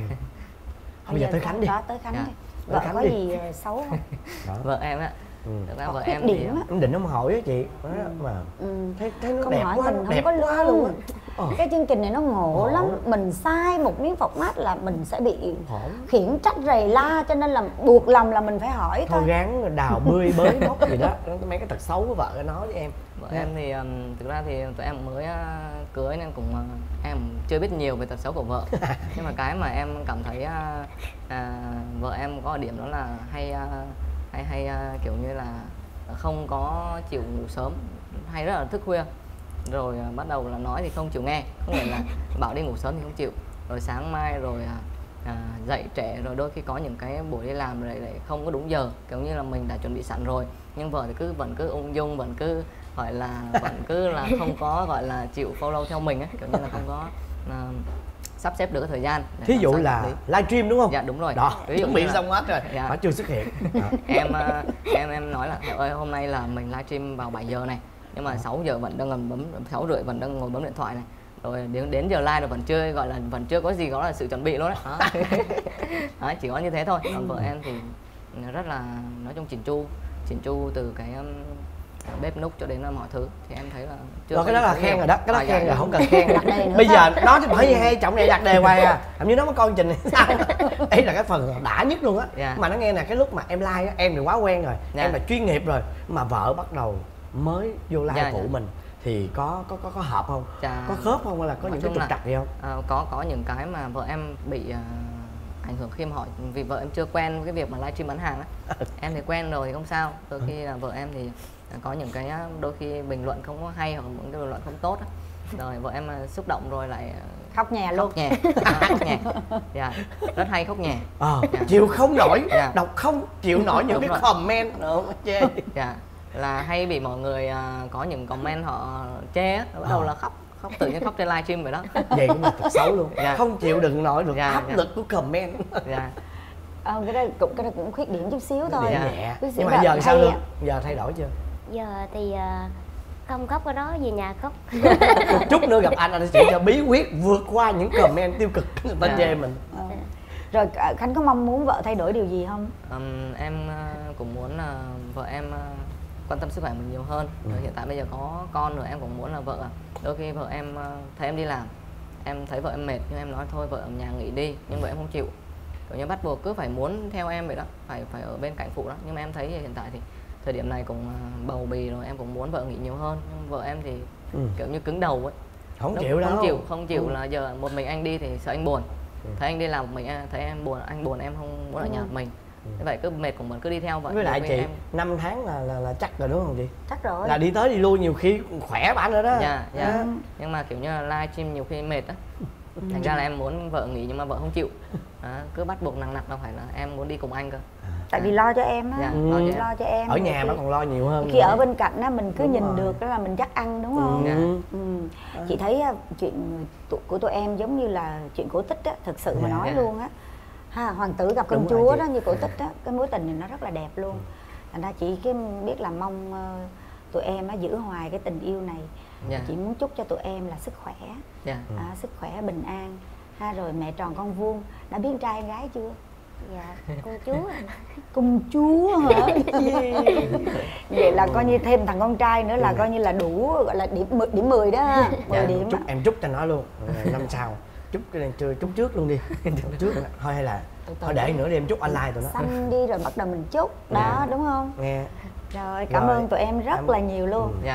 Bây giờ tới Khánh đi. Đó, tới Khánh đi. Vợ có gì xấu không? Vợ em á. Thực ra vợ em thì em định không hỏi á chị mà thấy nó không đẹp hỏi quá, mình đẹp không có quá luôn á. Cái chương trình này nó ngộ lắm, mình sai một miếng format là mình sẽ bị khiển trách rầy la, cho nên là buộc lòng là mình phải hỏi thôi. Gán đào bươi bới móc gì đó, mấy cái tật xấu của vợ nói với em. Vợ em thì thực ra thì tụi em mới cưới nên cũng em chưa biết nhiều về tật xấu của vợ. Nhưng mà cái mà em cảm thấy vợ em có điểm đó là hay kiểu như là không có chịu ngủ sớm, hay rất là thức khuya, rồi bắt đầu là nói thì không chịu nghe, không phải là bảo đi ngủ sớm thì không chịu, rồi sáng mai rồi dậy trễ, rồi đôi khi có những cái buổi đi làm rồi lại không có đúng giờ, kiểu như là mình đã chuẩn bị sẵn rồi nhưng vợ thì vẫn cứ ung dung, vẫn cứ không có gọi là chịu follow theo mình ấy, kiểu như là không có sắp xếp được cái thời gian. Thí dụ là livestream đúng không? Dạ đúng rồi. Đó, ví dụ chuẩn bị xong hết rồi, mà chưa xuất hiện. Em nói là ơi hôm nay là mình livestream vào 7 giờ này, nhưng mà 6 giờ vẫn đang ngồi bấm, 6 rưỡi vẫn đang ngồi bấm điện thoại này, rồi đến giờ live rồi vẫn chưa có gì đó là sự chuẩn bị luôn đấy. Đó, chỉ có như thế thôi. Còn vợ em thì rất là nói chung chỉnh chu từ cái bếp núc cho đến mọi thứ, thì em thấy là chưa. Cái đó là khen rồi đó, cái đó khen rồi, không cần khen. Bây giờ nó chứ bởi vì hay trọng này đặt đề hoài à, làm như nó có con trình này sao. Đây là cái phần đã nhất luôn á. Mà nó nghe nè, cái lúc mà em like á, em thì quá quen rồi, em là chuyên nghiệp rồi, mà vợ bắt đầu mới vô like phụ mình thì có hợp không? Có khớp không, hay là có những cái trục trặc gì không? Có những cái mà vợ em bị ảnh hưởng khi mà hỏi, vì vợ em chưa quen với cái việc mà livestream bán hàng á. Em thì quen rồi thì không sao. Đôi khi là vợ em thì có những cái đôi khi bình luận không có hay, hoặc những cái bình luận không tốt á, rồi vợ em xúc động rồi lại khóc nhè luôn. Khóc nhè. Rất hay khóc nhè. Chịu không nổi, đọc không chịu nổi những cái comment nữa chê. Là hay bị mọi người có những comment họ chê á, bắt đầu là khóc tự nhiên khóc trên livestream vậy đó. Vậy cũng là thật xấu luôn. Không chịu đựng nổi được áp lực của comment. Cái đó cũng khuyết điểm chút xíu thôi. Nhưng mà giờ sao luôn? Giờ thay đổi chưa? Giờ thì không khóc, ở đó về nhà khóc. Một chút nữa gặp anh sẽ cho bí quyết vượt qua những comment tiêu cực người ta chê mình. Rồi Khánh có mong muốn vợ thay đổi điều gì không? Em cũng muốn là vợ em quan tâm sức khỏe mình nhiều hơn. Rồi hiện tại bây giờ có con rồi, em cũng muốn là vợ, đôi khi vợ em thấy em đi làm, em thấy vợ em mệt nhưng em nói thôi vợ ở nhà nghỉ đi, nhưng vợ em không chịu, kiểu như bắt buộc cứ phải muốn theo em vậy đó, phải ở bên cạnh phụ đó. Nhưng mà em thấy hiện tại thì thời điểm này cũng bầu bì rồi, em cũng muốn vợ nghỉ nhiều hơn, nhưng vợ em thì kiểu như cứng đầu ấy, không chịu đâu, không chịu là giờ một mình anh đi thì sợ anh buồn, thấy anh đi làm một mình thấy em buồn, anh buồn em không muốn ở nhà một mình. Thế vậy cứ mệt cũng vẫn cứ đi theo vậy. Với lại chị 5 tháng là chắc rồi đúng không chị? Chắc rồi. Là đi tới đi lui nhiều khi khỏe bản nữa đó. Nhưng mà kiểu như là livestream nhiều khi mệt á. Thành ra là em muốn vợ nghỉ nhưng mà vợ không chịu. Cứ bắt buộc nặng là phải là em muốn đi cùng anh cơ. Tại vì lo cho em á, lo cho em. Ở nhà mà còn lo nhiều hơn. Khi ở bên cạnh á mình cứ nhìn được đó là mình dắt ăn đúng không? Chị thấy chuyện của tụi em giống như là chuyện cổ tích á, thực sự mà nói luôn á. Hoàng tử gặp công chúa đó, như cổ tích á, cái mối tình này nó rất là đẹp luôn. Thành ra chị biết là mong tụi em giữ hoài cái tình yêu này. Chị muốn chúc cho tụi em là sức khỏe, sức khỏe bình an. Rồi mẹ tròn con vuông, đã biết trai em gái chưa? Dạ, công chúa. Công chúa hả? Vậy là coi như thêm thằng con trai nữa là coi như là đủ, gọi là điểm 10 đó. 10 điểm. Em chúc cho nó luôn. Năm sau chúc cái này chúc trước luôn đi. Chúc trước thôi, hay là thôi để nữa đi em chúc online tụi nó. Xanh đi rồi bắt đầu mình chúc đó, đúng không? Nghe. Rồi cảm ơn tụi em rất là nhiều luôn.